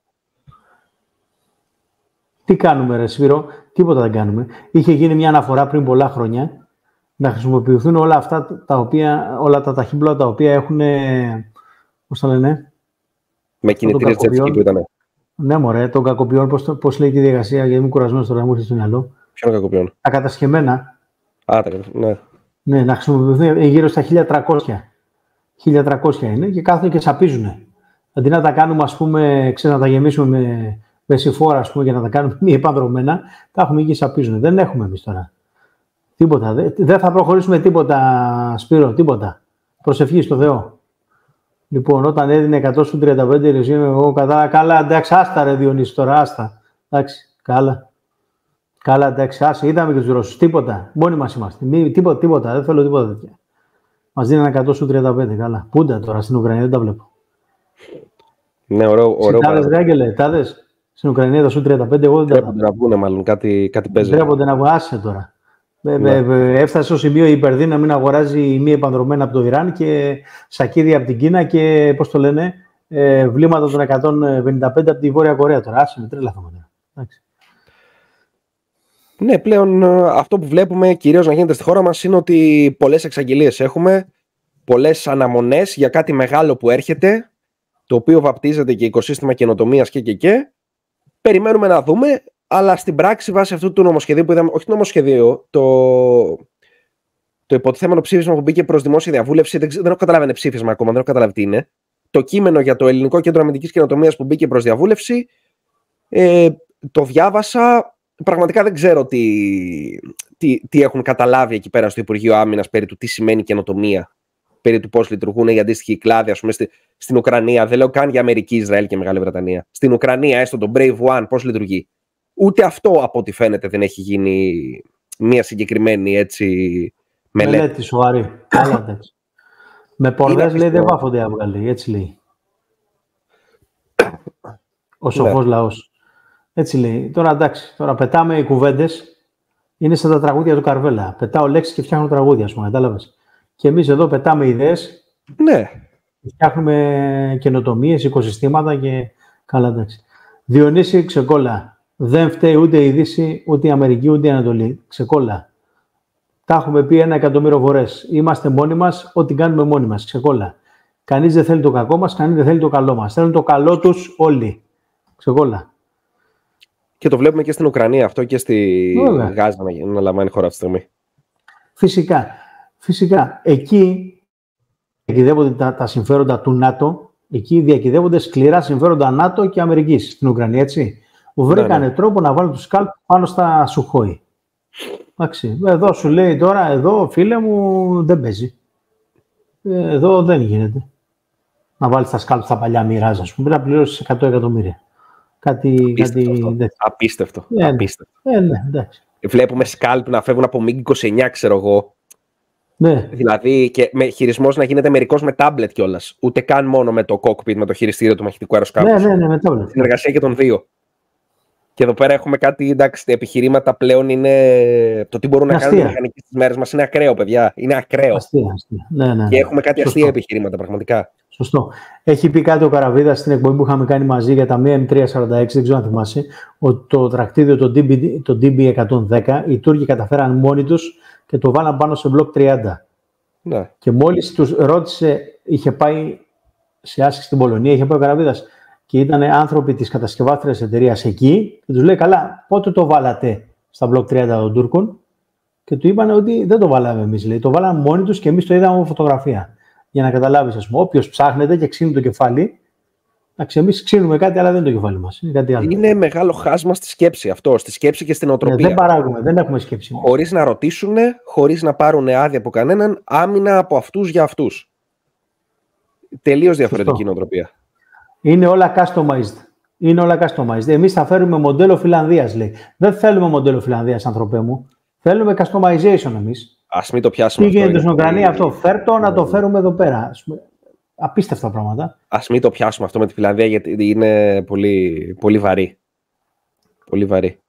Τι κάνουμε, ρε Σπύρο? Τίποτα δεν κάνουμε. Είχε γίνει μια αναφορά πριν πολλά χρόνια να χρησιμοποιηθούν όλα αυτά όλα τα ταχύπλοα τα οποία έχουν, πώς τα λένε, με κινητήρες τζετσκι που ήταν. Ναι, μωρέ, των κακοποιών, πώς λέει τη διαδικασία, γιατί είμαι κουρασμένος τώρα, μου έρχεται στο μυαλό. Ποιον κακοποιών? Τα κατασχεμένα. Ναι. Ναι, να χρησιμοποιηθούν γύρω στα 1.300. 1.300 είναι και κάθονται και σαπίζουν. Αντί να τα κάνουμε, ας πούμε, να τα γεμίσουμε με συμφόρα, ας πούμε, για να τα κάνουμε μη επανδρομένα, τα έχουμε και σαπίζουν. Δεν έχουμε εμείς τώρα. Τίποτα. Δεν θα προχωρήσουμε τίποτα, Σπύρο, τίποτα. Προσευχή στο Θεό. Λοιπόν, όταν έδινε 135 ρεζίμ, εγώ κατάλαβα, καλά, εντάξει, άστα ρε Διονύση τώρα, άστα. Εντάξει, καλά. Καλά, εντάξει, άστα, είδαμε και τους Ρώσους, τίποτα. Μόνοι μας είμαστε. Τίποτα, δεν θέλω τίποτα τέτοια. Μας δίνανε 135, καλά. Πούντα τώρα στην Ουκρανία, δεν τα βλέπω. Ναι, ωραίο. Τάδες, Ράγγελε, τάδες. Στην Ουκρανία τα Σου-35, εγώ δεν τα βλέπω. Να βγουν, μάλλον κάτι παίζει. Τρέπονται να βγουν, τώρα. Έφτασε στο σημείο η υπερδύναμη να μην αγοράζει μία επανδρομένα από το Ιράν και σακίδια από την Κίνα και, πώς το λένε, βλήματα των 155 από τη Βόρεια Κορέα τώρα. Άσε με, τρέλα θέματα. Ναι, πλέον αυτό που βλέπουμε κυρίως να γίνεται στη χώρα μας είναι ότι πολλές εξαγγελίες έχουμε, πολλές αναμονές για κάτι μεγάλο που έρχεται, το οποίο βαπτίζεται και οικοσύστημα καινοτομίας και. Περιμένουμε να δούμε, αλλά στην πράξη βάσει αυτού του νομοσχεδίου που είδαμε, όχι το νομοσχεδίο, το υποτιθέμενο ψήφισμα που μπήκε προς δημόσια διαβούλευση, δεν έχω καταλάβει αν είναι ψήφισμα ακόμα, δεν έχω καταλάβει τι είναι. Το κείμενο για το Ελληνικό Κέντρο Αμυντικής Καινοτομίας που μπήκε προς διαβούλευση, το διάβασα. Πραγματικά δεν ξέρω τι έχουν καταλάβει εκεί πέρα στο Υπουργείο Άμυνας περί του τι σημαίνει καινοτομία, περί του πώς λειτουργούν οι αντίστοιχοι κλάδοι, ας πούμε, στην Ουκρανία. Δεν λέω καν για Αμερική, Ισραήλ και Μεγάλη Βρετανία. Στην Ουκρανία, έστω το Brave One, πώς λειτουργεί. Ούτε αυτό από ό,τι φαίνεται δεν έχει γίνει μια συγκεκριμένη έτσι μελέτη. Μελέτη σοβαρή. Με πορδές λέει δεν βάφονται αυγαλοί, έτσι λέει. Ο σοφός λαός. Έτσι λέει. Τώρα εντάξει, τώρα πετάμε οι κουβέντες, είναι σαν τα τραγούδια του Καρβέλα. Πετάω λέξεις και φτιάχνω τραγούδια, ας πούμε, κατάλαβες. Και εμείς εδώ πετάμε ιδέες, ναι. Φτιάχνουμε καινοτομίες, οικοσυστήματα και καλά, εντάξει. Διονύση, ξεκόλα. Δεν φταίει ούτε η Δύση, ούτε η Αμερική, ούτε η Ανατολή. Ξεκόλα. Τα έχουμε πει 1.000.000 φορές. Είμαστε μόνοι μας, ό,τι κάνουμε μόνοι μας. Ξεκόλα. Κανείς δεν θέλει το κακό μας, κανείς δεν θέλει το καλό μας. Θέλουν το καλό τους όλοι. Ξεκόλα. Και το βλέπουμε και στην Ουκρανία αυτό και στη Γάζα να λαμβάνει χώρα αυτή τη στιγμή. Φυσικά. Εκεί διακυδεύονται τα συμφέροντα του ΝΑΤΟ. Εκεί διακυδεύονται σκληρά συμφέροντα ΝΑΤΟ και Αμερικής στην Ουκρανία, έτσι. Βρήκανε τρόπο να βάλουν τους σκάλπ πάνω στα Σουχόη. Εντάξει. Εδώ σου λέει τώρα, εδώ φίλε μου δεν παίζει. Εδώ δεν γίνεται. Να βάλεις τα σκάλπ στα παλιά μοιράζα, ας πούμε, να πληρώσεις 100 εκατομμύρια. Απίστευτο. Ναι, εντάξει. Βλέπουμε σκάλπ να φεύγουν από MiG-29, ξέρω εγώ. Ναι. Δηλαδή και με χειρισμός να γίνεται μερικώς με τάμπλετ κιόλας. Ούτε καν μόνο με το cockpit, με το χειριστήριο του μαχητικού αεροσκάφους. Ναι, με τάμπλετ. Συνεργασία και των δύο. Και εδώ πέρα έχουμε κάτι, εντάξει, τα επιχειρήματα πλέον είναι. Το τι μπορούν να κάνουν οι μηχανικοί στις μέρες μας είναι ακραίο, παιδιά. Είναι ακραίο. Αστεία. Ναι. Και έχουμε κάτι αστεία επιχειρήματα, πραγματικά. Σωστό. Έχει πει κάτι ο Καραβίδας στην εκπομπή που είχαμε κάνει μαζί για τα M346, δεν ξέρω αν θυμάσαι, ότι το τρακτίδιο, το DB110, οι Τούρκοι καταφέραν μόνοι τους και το βάλαν πάνω σε μπλοκ 30. Ναι. Και μόλις τους ρώτησε, είχε πάει σε άσκηση στην Πολωνία, είχε πάει ο Καραβίδας και ήταν άνθρωποι της κατασκευάστριας εταιρείας εκεί και τους λέει, καλά, πότε το βάλατε στα μπλοκ 30 των Τούρκων? Και του είπαν ότι δεν το βάλαμε εμείς, λέει, το βάλαμε μόνοι τους και εμείς το είδαμε από φωτογραφία. Για να καταλάβεις, ας πούμε, όποιος ψάχνεται και ξύνει το κεφάλι, εμείς ξύνουμε κάτι, αλλά δεν είναι το κεφάλι μας. Είναι κάτι άλλο. Είναι μεγάλο χάσμα στη σκέψη αυτό, στη σκέψη και στην οτροπία. Δεν παράγουμε, δεν έχουμε σκέψη. Χωρίς να ρωτήσουν, χωρίς να πάρουν άδεια από κανέναν, άμυνα από αυτούς για αυτούς. Τελείως διαφορετική νοοτροπία. Είναι όλα customized. Εμείς θα φέρουμε μοντέλο Φιλανδίας, λέει. Δεν θέλουμε μοντέλο Φιλανδίας, άνθρωπέ μου. Θέλουμε customization εμείς. Ας μην το πιάσουμε. Τι γίνεται στην Ουκρανία αυτό? Φέρτο να το φέρουμε εδώ πέρα. Απίστευτα πράγματα. Ας μην το πιάσουμε αυτό με τη Φιλανδία, γιατί είναι πολύ, πολύ βαρύ. Πολύ βαρύ.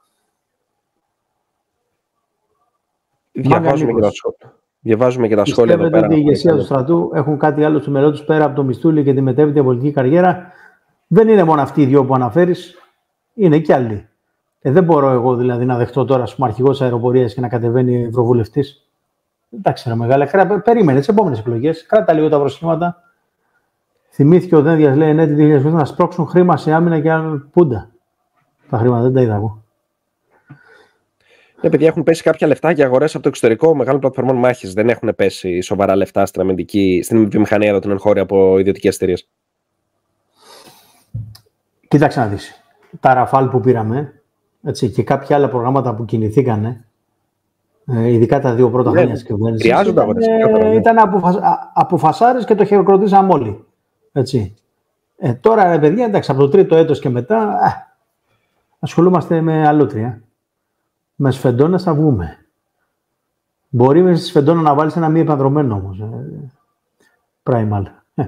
Διαβάζουμε και τα σχόλια εδώ πέρα. Ότι η ηγεσία του στρατού έχουν κάτι άλλο στο μυαλό τους πέρα από το μισθούλι και τη μετέπειτα πολιτική καριέρα. Δεν είναι μόνο αυτοί οι δύο που αναφέρεις, είναι και άλλοι. Δεν μπορώ εγώ δηλαδή να δεχτώ τώρα ας πούμε, αρχηγός αεροπορίας και να κατεβαίνει ευρωβουλευτής. Εντάξει, ρε μεγάλα, περίμενε τις επόμενες εκλογές. Κράτα λίγο τα προσχήματα. Θυμήθηκε ο Δένδιας, λέει, ναι, τη 2020 να σπρώξουν χρήμα σε άμυνα και πούντα. Τα χρήματα δεν τα είδα εγώ. Ναι, παιδιά, έχουν πέσει κάποια λεφτά για αγορές από το εξωτερικό μεγάλων πλατφορμών μάχης. Δεν έχουν πέσει σοβαρά λεφτά στην βιομηχανία εδώ την εγχώρια από ιδιωτικές εταιρείες. Κοίταξε να δεις. Τα Ραφάλ που πήραμε, έτσι, και κάποια άλλα προγράμματα που κινηθήκανε, ειδικά τα 2 πρώτα χρόνια της κυβέρνησης. Χρειάζονται αγώνες. Ήταν από φασάρες και το χειροκροτήσαμε όλοι. Έτσι. Τώρα, ρε παιδιά, εντάξει, από το 3ο έτος και μετά ασχολούμαστε με αλότρια. Με σφεντόνα θα βγούμε. Μπορεί με σφεντόνα να βάλεις ένα μη επανδρομένο όμως. Primal.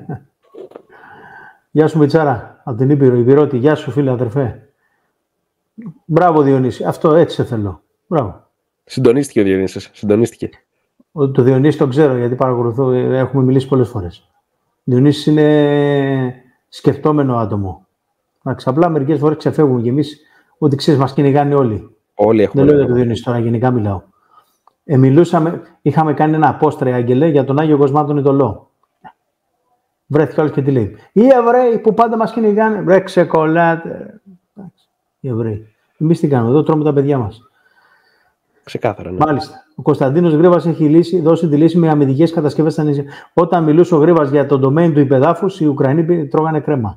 Γεια σου Μιτσάρα, από την Ήπειρο, Υπηρώτη. Γεια σου φίλε αδερφέ. Μπράβο Διονύση, αυτό έτσι σε θέλω. Μπράβο. Συντονίστηκε ο Διονύσης, συντονίστηκε. Το Διονύση το ξέρω γιατί παρακολουθώ, έχουμε μιλήσει πολλές φορές. Ο Διονύσης είναι σκεφτόμενο άτομο. Απλά μερικές φορές ξεφεύγουμε κι εμείς ότι ξέρεις μας κυνηγάνε όλοι. Όλοι έχουμε. Δεν λέω για το Διονύση τώρα, γενικά μιλάω. Είχαμε κάνει ένα απόστρε, Άγγελε, για τον Άγιο Κοσμάτων Ιδωλό. Βρέθηκε όλος και τι λέει. Οι Εβραίοι που πάντα μας κυνηγάνε, βρε ξεκολλάτε. Οι Εβραίοι. Εμείς τι κάνουμε, εδώ τρώμε τα παιδιά μας. Ξεκάθαρα, ναι. Μάλιστα. Ο Κωνσταντίνος Γρήβας έχει δώσει τη λύση με αμυντικές κατασκευές στα νησιά. Όταν μιλούσε ο Γρήβας για τον domain του υπεδάφους, οι Ουκρανοί τρώγανε κρέμα.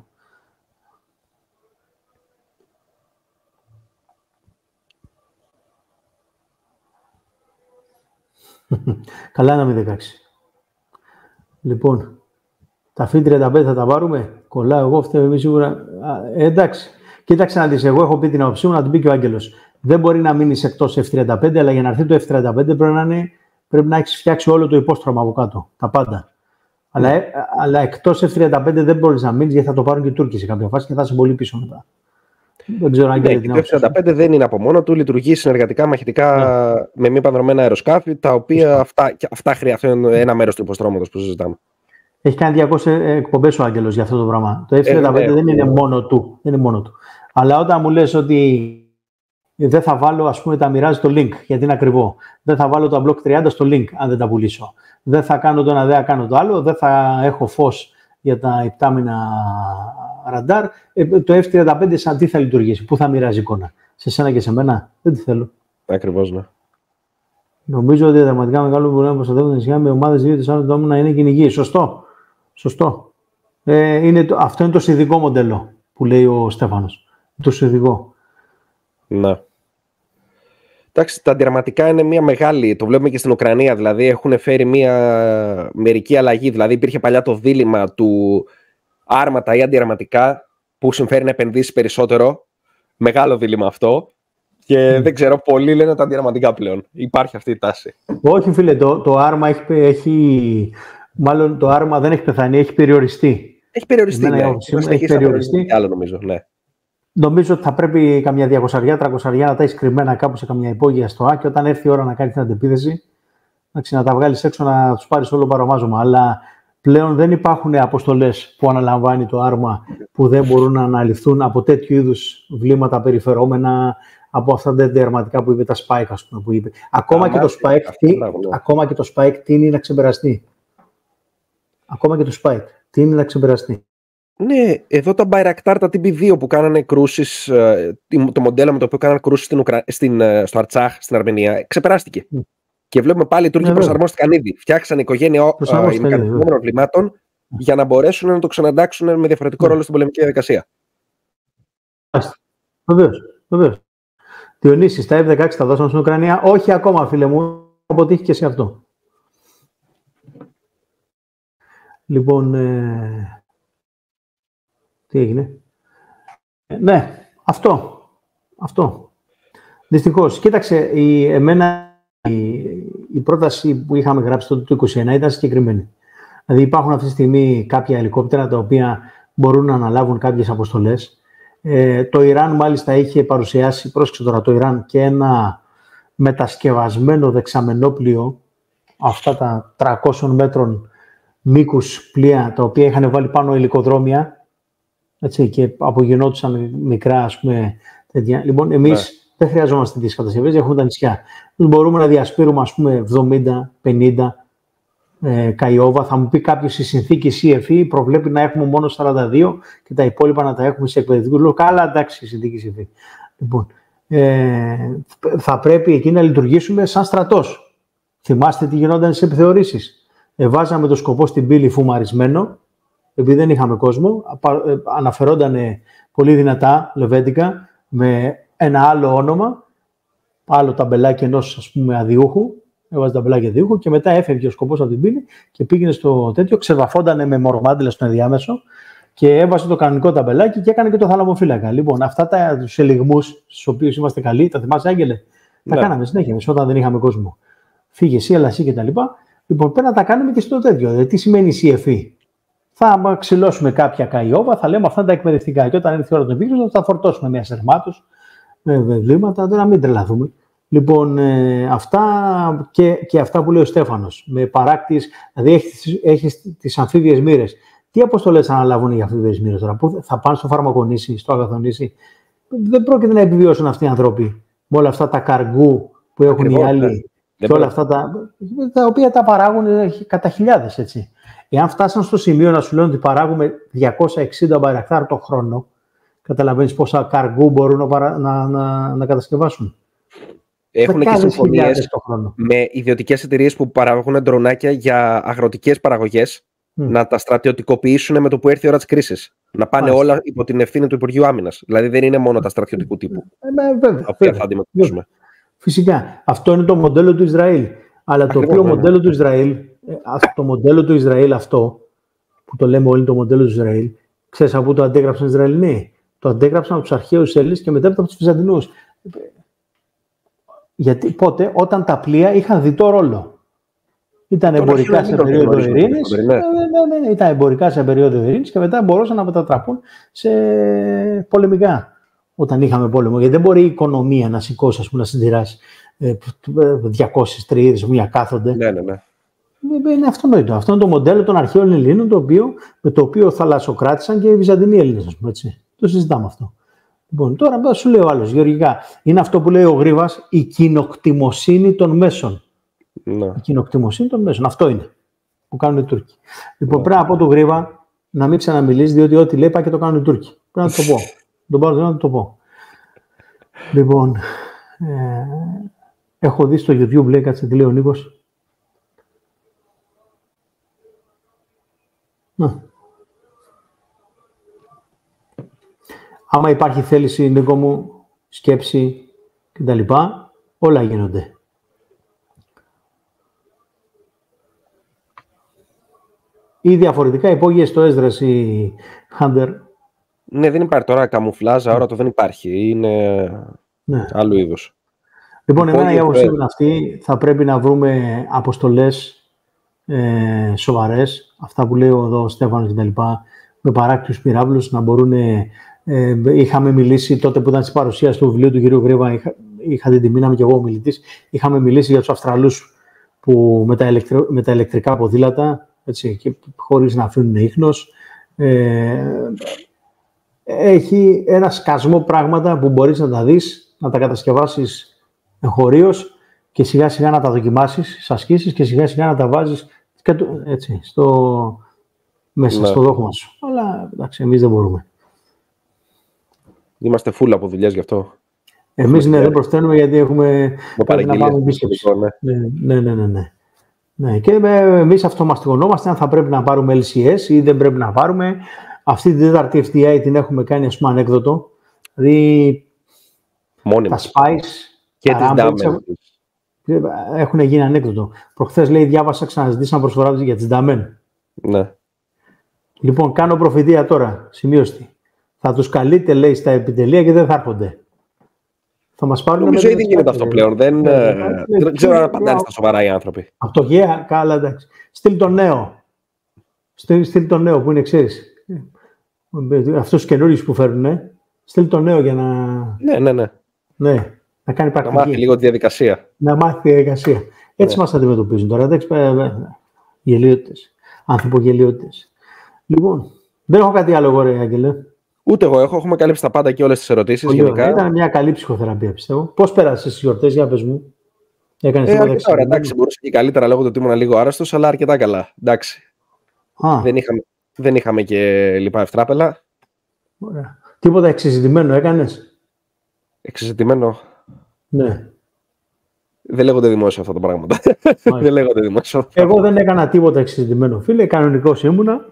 Καλά να μην 16. Λοιπόν, τα F35 θα τα πάρουμε. Κολλάω εγώ, φταίω εμείς σίγουρα. Εντάξει. Κοίταξε να δεις, εγώ έχω πει την άποψή μου, να την πει και ο Άγγελος. Δεν μπορεί να μείνεις εκτός F35, αλλά για να έρθει το F35 πρέπει να έχεις φτιάξει όλο το υπόστρωμα από κάτω. Τα πάντα. Αλλά εκτός F35 δεν μπορείς να μείνεις, γιατί θα το πάρουν και οι Τούρκοι σε κάποια φάση και θα είσαι πολύ πίσω μετά. Δεν ξέρω αν το F-35 δεν είναι από μόνο του, λειτουργεί συνεργατικά μαχητικά με μη πανδρομένα αεροσκάφη, τα οποία αυτά χρειάζονται ένα μέρος του υποστρώματος που συζητάμε. Έχει κάνει 200 εκπομπές ο Άγγελος για αυτό το πράγμα. Το F-35 δεν είναι μόνο του. Δεν είναι μόνο του. Αλλά όταν μου λες ότι δεν θα βάλω, ας πούμε, τα μοιράζει το link, γιατί είναι ακριβό. Δεν θα βάλω τα Block 30 στο link, αν δεν τα πουλήσω. Δεν θα κάνω το ένα, δεν θα κάνω το άλλο. Δεν θα έχω φως για τα υπτάμινα ραντάρ. Το F-35 σαν τι θα λειτουργήσει, πού θα μοιράζει εικόνα. Σε σένα και σε μένα. Δεν τη θέλω. Ακριβώς, ναι. Νομίζω ότι δραματικά μεγάλο μπορεί να προστατεύουν τα νησιά με ομάδες 2-4 ατόμων να είναι κυνηγοί. Σωστό. Αυτό είναι το συνδικό μοντέλο που λέει ο Στέφανος. Το συνδικό. Ναι. Εντάξει, τα αντιαρματικά είναι μια μεγάλη, το βλέπουμε και στην Ουκρανία, δηλαδή έχουν φέρει μια μερική αλλαγή. Δηλαδή υπήρχε παλιά το δίλημμα του άρματα ή αντιαρματικά που συμφέρει να επενδύσει περισσότερο. Μεγάλο δίλημμα αυτό. Και δεν ξέρω, πολλοί λένε τα αντιαρματικά πλέον. Υπάρχει αυτή η τάση. Όχι φίλε, το άρμα έχει μάλλον το άρμα δεν έχει πεθάνει, έχει περιοριστεί. Έχει περιοριστεί, ναι. Έχει περιοριστεί. Άλλο νομίζω, ναι. Νομίζω ότι θα πρέπει καμιά 200-300 να τα έχει κρυμμένα κάπου σε καμιά υπόγεια στο Α και όταν έρθει η ώρα να κάνει την αντεπίθεση, να τα βγάλει έξω, να του πάρει όλο παρομάζωμα. Αλλά πλέον δεν υπάρχουν αποστολές που αναλαμβάνει το άρμα που δεν μπορούν να αναλυθούν από τέτοιου είδους βλήματα περιφερόμενα, από αυτά τα εντερματικά που είπε τα Spike, ας πούμε, που είπε. Ακόμα και το Spike τείνει να ξεπεραστεί. Ακόμα και το Spike τείνει να ξεπεραστεί. Ναι, εδώ τα Bayraktar, τα TB2 που κάνανε κρούσεις, το μοντέλο με το οποίο κάνανε κρούσεις στο Αρτσάχ, στην Αρμενία, ξεπεράστηκε. Και βλέπουμε πάλι οι Τούρκοι προσαρμόστηκαν ήδη. Φτιάξαν οικογένεια ημικανοποιημένων βλημάτων για να μπορέσουν να το ξαναντάξουν με διαφορετικό ρόλο στην πολεμική διαδικασία. Βεβαίως. Διονύση, τα F-16 θα δώσουν στην Ουκρανία. Όχι ακόμα, φίλε μου. Αποτύχει και σε αυτό. Λοιπόν, τι έγινε. Ναι, αυτό. Δυστυχώς. Κοίταξε, η πρόταση που είχαμε γράψει τότε το 2021 ήταν συγκεκριμένη. Δηλαδή υπάρχουν αυτή τη στιγμή κάποια ελικόπτερα τα οποία μπορούν να αναλάβουν κάποιες αποστολές. Το Ιράν μάλιστα είχε παρουσιάσει, πρόσεξε τώρα, το Ιράν και ένα μετασκευασμένο δεξαμενόπλιο, αυτά τα 300 μέτρων μήκους πλοία, τα οποία είχαν βάλει πάνω ελικοδρόμια, έτσι, και απογινόντουσαν μικρά, ας πούμε, τέτοια. Λοιπόν, εμείς δεν χρειαζόμαστε τις κατασκευές, έχουμε τα νησιά. Μπορούμε να διασπείρουμε, ας πούμε, 70-50 Καϊόβα. Θα μου πει κάποιος, η συνθήκη CFE προβλέπει να έχουμε μόνο 42 και τα υπόλοιπα να τα έχουμε σε εκπαιδευτικού λόγου. Καλά, εντάξει, η συνθήκη CFE. Λοιπόν, θα πρέπει εκεί να λειτουργήσουμε σαν στρατός. Θυμάστε τι γινόταν στις επιθεωρήσεις. Βάζαμε το σκοπό στην πύλη φουμαρισμένο, επειδή δεν είχαμε κόσμο. Αναφερόταν πολύ δυνατά, λεβέντικα, με ένα άλλο όνομα άλλο ταμπελάκι ενός, ας πούμε, αδιούχου. Έβαζε ταμπελάκι αδιούχου και μετά έφευγε ο σκοπός από την πύλη και πήγαινε στο τέτοιο, ξεβαφόντανε με μορομάντιλα στον ενδιάμεσο και έβαζε το κανονικό ταμπελάκι και έκανε και το θαλαμοφύλακα. Λοιπόν, αυτά τους ελιγμούς στους οποίους είμαστε καλοί, τα θυμάσαι, Άγγελε, τα κάναμε συνέχεια όταν δεν είχαμε κόσμο. Φύγε εσύ, αλλά εσύ κτλ. Λοιπόν, πρέπει να τα κάνουμε και στο τέτοιο. Δηλαδή, τι σημαίνει CFE. Θα ξυλώσουμε κάποια καϊόβα, θα λέμε αυτά τα εκπαιδευτικά. Και όταν έρθει η ώρα των επίκριτων, θα φορτώσουμε μια σερμάτους με βιβλήματα, να μην τρελαθούμε. Λοιπόν, αυτά και αυτά που λέει ο Στέφανος. Με παράκτης, δηλαδή έχεις τις αμφίβιες μοίρες. Τι αποστολές αναλάβουν οι αμφίβιες μοίρες τώρα, που θα πάνε στο φαρμακονήσι, στο αγαθονήσι. Δεν πρόκειται να επιβιώσουν αυτοί οι άνθρωποι με όλα αυτά τα καργκού που έχουν ακριβώς, οι άλλοι. Και όλα αυτά τα οποία τα παράγουν κατά χιλιάδες, έτσι. Εάν φτάσαν στο σημείο να σου λένε ότι παράγουμε 260 μπαϊρακτάρ το χρόνο, καταλαβαίνεις πόσα καργκού μπορούν να κατασκευάσουν. Έχουν και συμφωνίες με ιδιωτικές εταιρείες που παράγουν ντρονάκια για αγροτικές παραγωγές να τα στρατιωτικοποιήσουν με το που έρθει η ώρα της κρίσης. Να πάνε όλα υπό την ευθύνη του Υπουργείου Άμυνας. Δηλαδή δεν είναι μόνο τα στρατιωτικού τύπου. Βέβαια, τα οποία θα αντιμετωπίσουμε. Φυσικά. Αυτό είναι το μοντέλο του Ισραήλ. Αλλά το οποίο μοντέλο του Ισραήλ, το μοντέλο του Ισραήλ αυτό, που το λέμε όλοι το μοντέλο του Ισραήλ, ξέρεις από πού το αντέγραψαν οι Ισραηλινοί. Το αντέγραψαν από τους αρχαίους Έλληνες και μετά από τους Βυζαντινούς. Γιατί πότε, όταν τα πλοία είχαν διτό ρόλο. Ήταν εμπορικά σε περίοδο ειρήνης. Ήταν εμπορικά σε περίοδο ειρήνης και μετά μπορούσαν να μετατραπούν σε πολεμικά. Όταν είχαμε πόλεμο. Γιατί δεν μπορεί η οικονομία να σηκώσει, ας πούμε, να συντηράσει 200 τριήρες που μια κάθονται. Ναι. Είναι αυτονόητο. Αυτό είναι το μοντέλο των αρχαίων Ελλήνων, με το οποίο θαλασσοκράτησαν και οι Βυζαντινοί Έλληνες, ας πούμε, έτσι. Το συζητάμε αυτό. Λοιπόν, τώρα σου λέει ο άλλος, γεωργικά, είναι αυτό που λέει ο Γρίβας, η κοινοκτημοσύνη των μέσων. Ναι. Η κοινοκτημοσύνη των μέσων. Αυτό είναι που κάνουν οι Τούρκοι. Λοιπόν, πρέπει να πω του Γρίβα να μην ξαναμιλήσει, διότι ό,τι λέει πάει και το κάνουν οι Τούρκοι. Πρέπει να το πω. Τον πάρω να το πω. Λοιπόν, έχω δει στο YouTube, λέει, κάτσε τι λέει ο Νίκος. Άμα υπάρχει θέληση, Νίκο μου, σκέψη κτλ, όλα γίνονται. Ή διαφορετικά υπόγειες στο Έσδρας ή Χάντερ. Ναι, δεν υπάρχει τώρα καμουφλάζ, αόρατο δεν υπάρχει. Είναι άλλου είδους. Λοιπόν, εμένα η άποψή είναι αυτή. Θα πρέπει να βρούμε αποστολές σοβαρές. Αυτά που λέει εδώ ο Στέφανος κτλ. Με παράκτιους πυράβλους να μπορούν. Είχαμε μιλήσει τότε που ήταν στην παρουσίαση του βιβλίου του κ. Γρίβα. Είχα την τιμή να είμαι και εγώ ο μιλητής. Είχαμε μιλήσει για τους Αυστραλούς που με τα ηλεκτρικά ποδήλατα, έτσι, και χωρίς να αφήνουν ίχνος. Έχει ένα σκασμό πράγματα που μπορείς να τα δεις, να τα κατασκευάσεις εγχωρίως και σιγά σιγά να τα δοκιμάσεις στις ασκήσεις και σιγά σιγά να τα βάζεις έτσι, μέσα στο δόγμα σου. Αλλά εντάξει, εμείς δεν μπορούμε. Είμαστε full από δουλειές γι' αυτό. Εμείς δεν προσθένουμε γιατί πρέπει να πάμε πίσω. Ναι. Και εμείς αυτομαστιγωνόμαστε αν θα πρέπει να πάρουμε LCS ή δεν πρέπει να πάρουμε. Αυτή την τέταρτη FDI την έχουμε κάνει, ας πούμε, ανέκδοτο. Δηλαδή, τα Spice και τις Damen έχουν γίνει ανέκδοτο. Προχθές, λέει, διάβασα, ξαναζητήσαν προσφορά για τις Damen. Ναι. Λοιπόν, κάνω προφητεία τώρα, σημείωστη. Θα τους καλείτε, λέει, στα επιτελεία και δεν θα έρχονται. Θα μας πάρουν. Νομίζω ήδη γίνεται αυτό πλέον. Δεν ξέρω αν απαντάνε στα σοβαρά οι άνθρωποι. Από το ΓΕΑ, καλά, εντάξει. Στείλ το νέο. Στείλ το νέο που είναι, ξέρεις. Αυτούς τους καινούριους που φέρνουν, στείλ το νέο για να. Ναι, να κάνει πρακτική. Να μάθει λίγο τη διαδικασία. Να μάθει τη διαδικασία. Έτσι μας αντιμετωπίζουν τώρα. Εντάξει, γελιότητες. Ανθρωπογελιότητες. Λοιπόν, δεν έχω κάτι άλλο εγώ, ρε Άγγελε. Ούτε εγώ έχω. Έχουμε καλύψει τα πάντα και όλες τις ερωτήσεις. Ήταν μια καλή ψυχοθεραπεία, πιστεύω. Πώς πέρασες τις γιορτές, για πες μου. Έκανες αρκετά ωραία. Εντάξει, μπορούσε και καλύτερα λόγω του ότι ήμουν λίγο άρρωστος, αλλά αρκετά καλά. Εντάξει. Δεν είχαμε και λοιπά ευτράπελα. Ωραία. Τίποτα εξεζητημένο έκανες? Εξεζητημένο. Ναι. Δεν λέγονται δημόσια αυτά τα πράγματα. Δεν λέγονται δημόσια. Εγώ δεν έκανα τίποτα εξεζητημένο, φίλε. Κανονικός ήμουνα.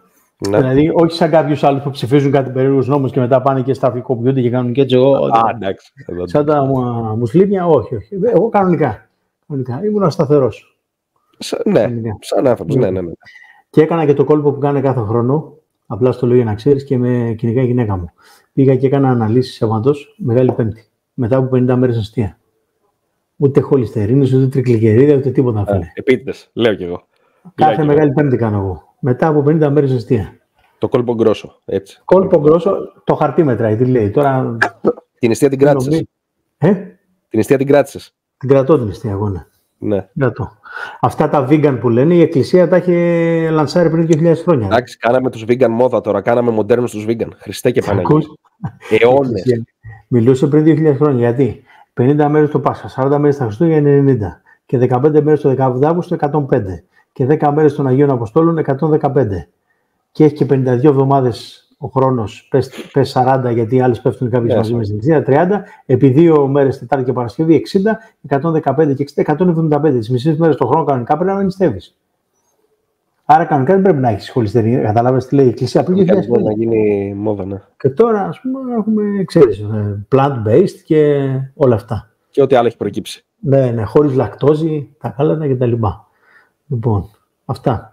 Ναι. Δηλαδή, όχι σαν κάποιους άλλους που ψηφίζουν κάτι περίεργους νόμους και μετά πάνε και σταφικοποιούνται και κάνουν και έτσι. Εντάξει. Σαν τα μουσλίμια, όχι. Εγώ κανονικά. Ήμουν σταθερός. Ναι, σαν άνθρωπος. Ναι. Και έκανα και το κόλπο που κάνω κάθε χρόνο. Απλά στο λέω για να ξέρεις και με κυνηγάει η γυναίκα μου. Πήγα και έκανα αναλύσεις αιματός Μεγάλη Πέμπτη. Μετά από 50 μέρες αστεία. Ούτε χολυστερίνης, ούτε τρικλικερίδα, ούτε τίποτα. Επίτηδες, λέω κι εγώ. Κάθε Μεγάλη Πέμπτη κάνω εγώ. Μετά από 50 μέρες αστεία. Το κόλπο γκρόσο, έτσι. Κόλπο γκρόσο, το χαρτί μετράει, τι λέει. Τώρα... Την νηστεία την κράτησες. Την νηστεία την κράτησες. Την κρατώ την νηστεία εγώ, ναι. Αυτά τα vegan που λένε, η Εκκλησία τα είχε λανσάρει πριν 2.000 χρόνια. Εντάξει, κάναμε τους vegan μόδα τώρα, κάναμε μοντέρνους τους vegan. Χριστέ και Παναγία. Αιώνες. Μιλούσε πριν 2.000 χρόνια, γιατί 50 μέρες το Πάσχα, 40 μέρες τα Χριστούγεννα 90 και 15 μέρες το 18 Αύγουστο 105 και 10 μέρες των Αγίων Αποστόλων 115 και έχει και 52 εβδομάδες ο χρόνος, πες 40 γιατί οι άλλες πέφτουν κάποιες μαζί με στην Εκκλησία, 30, επί 2 μέρες Τετάρτη και Παρασκευή 60, 115 και 60, 175. Τις μισές μέρες το χρόνο κανονικά πρέπει να νηστεύεις. Άρα κανονικά δεν πρέπει να έχεις χολυστερίνη. Καταλάβες τι λέει η Εκκλησία πριν 2.000 χρόνια. Να γίνει μόδα, ναι. Και τώρα, ας πούμε, έχουμε, ξέρεις, plant-based και όλα αυτά. Και ό,τι άλλο έχει προκύψει. Ναι, χωρίς λακτόζη, τα γάλατα κτλ. Λοιπόν, αυτά.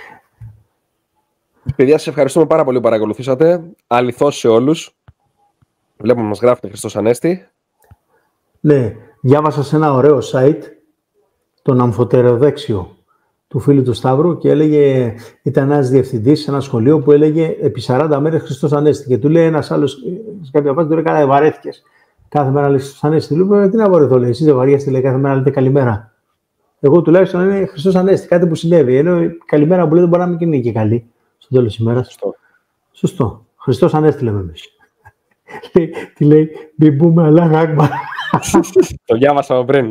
Παιδιά, σας ευχαριστούμε πάρα πολύ που παρακολουθήσατε. Αληθώς σε όλους. Βλέπουμε μας γράφετε Χριστός Ανέστη. Ναι, διάβασα σε ένα ωραίο site τον αμφωτεροδέξιο του φίλου του Σταύρου και έλεγε, ήταν ένας διευθυντής σε ένα σχολείο που έλεγε επί 40 μέρες Χριστός Ανέστη. Και του λέει ένας άλλος, σε κάποια φάση του λέει, καλά, βαρέθηκες. Κάθε μέρα λέει Χριστός Ανέστη. Λέει, τι να βαρεθώ, λέει, εσείς δεν βαριέστε, λέει, κάθε μέρα λέτε καλημέρα. Εγώ τουλάχιστον είναι Χριστός Ανέστη, κάτι που συνέβη. Ενώ καλημέρα που λέτε μπορεί να μην είναι και καλή στο τέλος της ημέρας. Σωστό. Χριστός Ανέστη λέμε εμείς. Τι λέει, μην πούμε Αλλάχ Ακμπαρ. Το διάβασα πριν,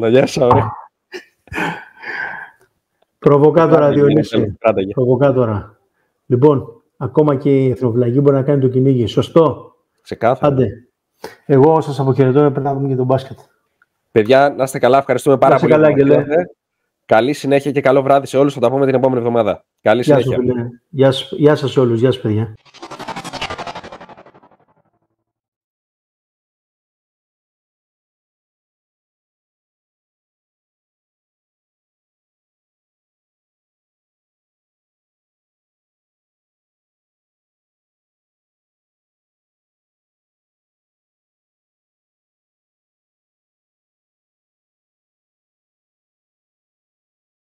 Προβοκάτορα, Διονύση. Προβοκάτορα. Λοιπόν, ακόμα και η εθνοφυλακή μπορεί να κάνει το κυνήγι. Σωστό. Ξεκάθαρα. Άντε. Εγώ σας αποχαιρετώ, πρέπει να δούμε και τον μπάσκετ. Παιδιά, να είστε καλά. Ευχαριστούμε πάρα πολύ. Καλά, καλή συνέχεια και καλό βράδυ σε όλους. Θα τα πούμε την επόμενη εβδομάδα. Καλή συνέχεια. Γεια σας όλους. Γεια σας παιδιά.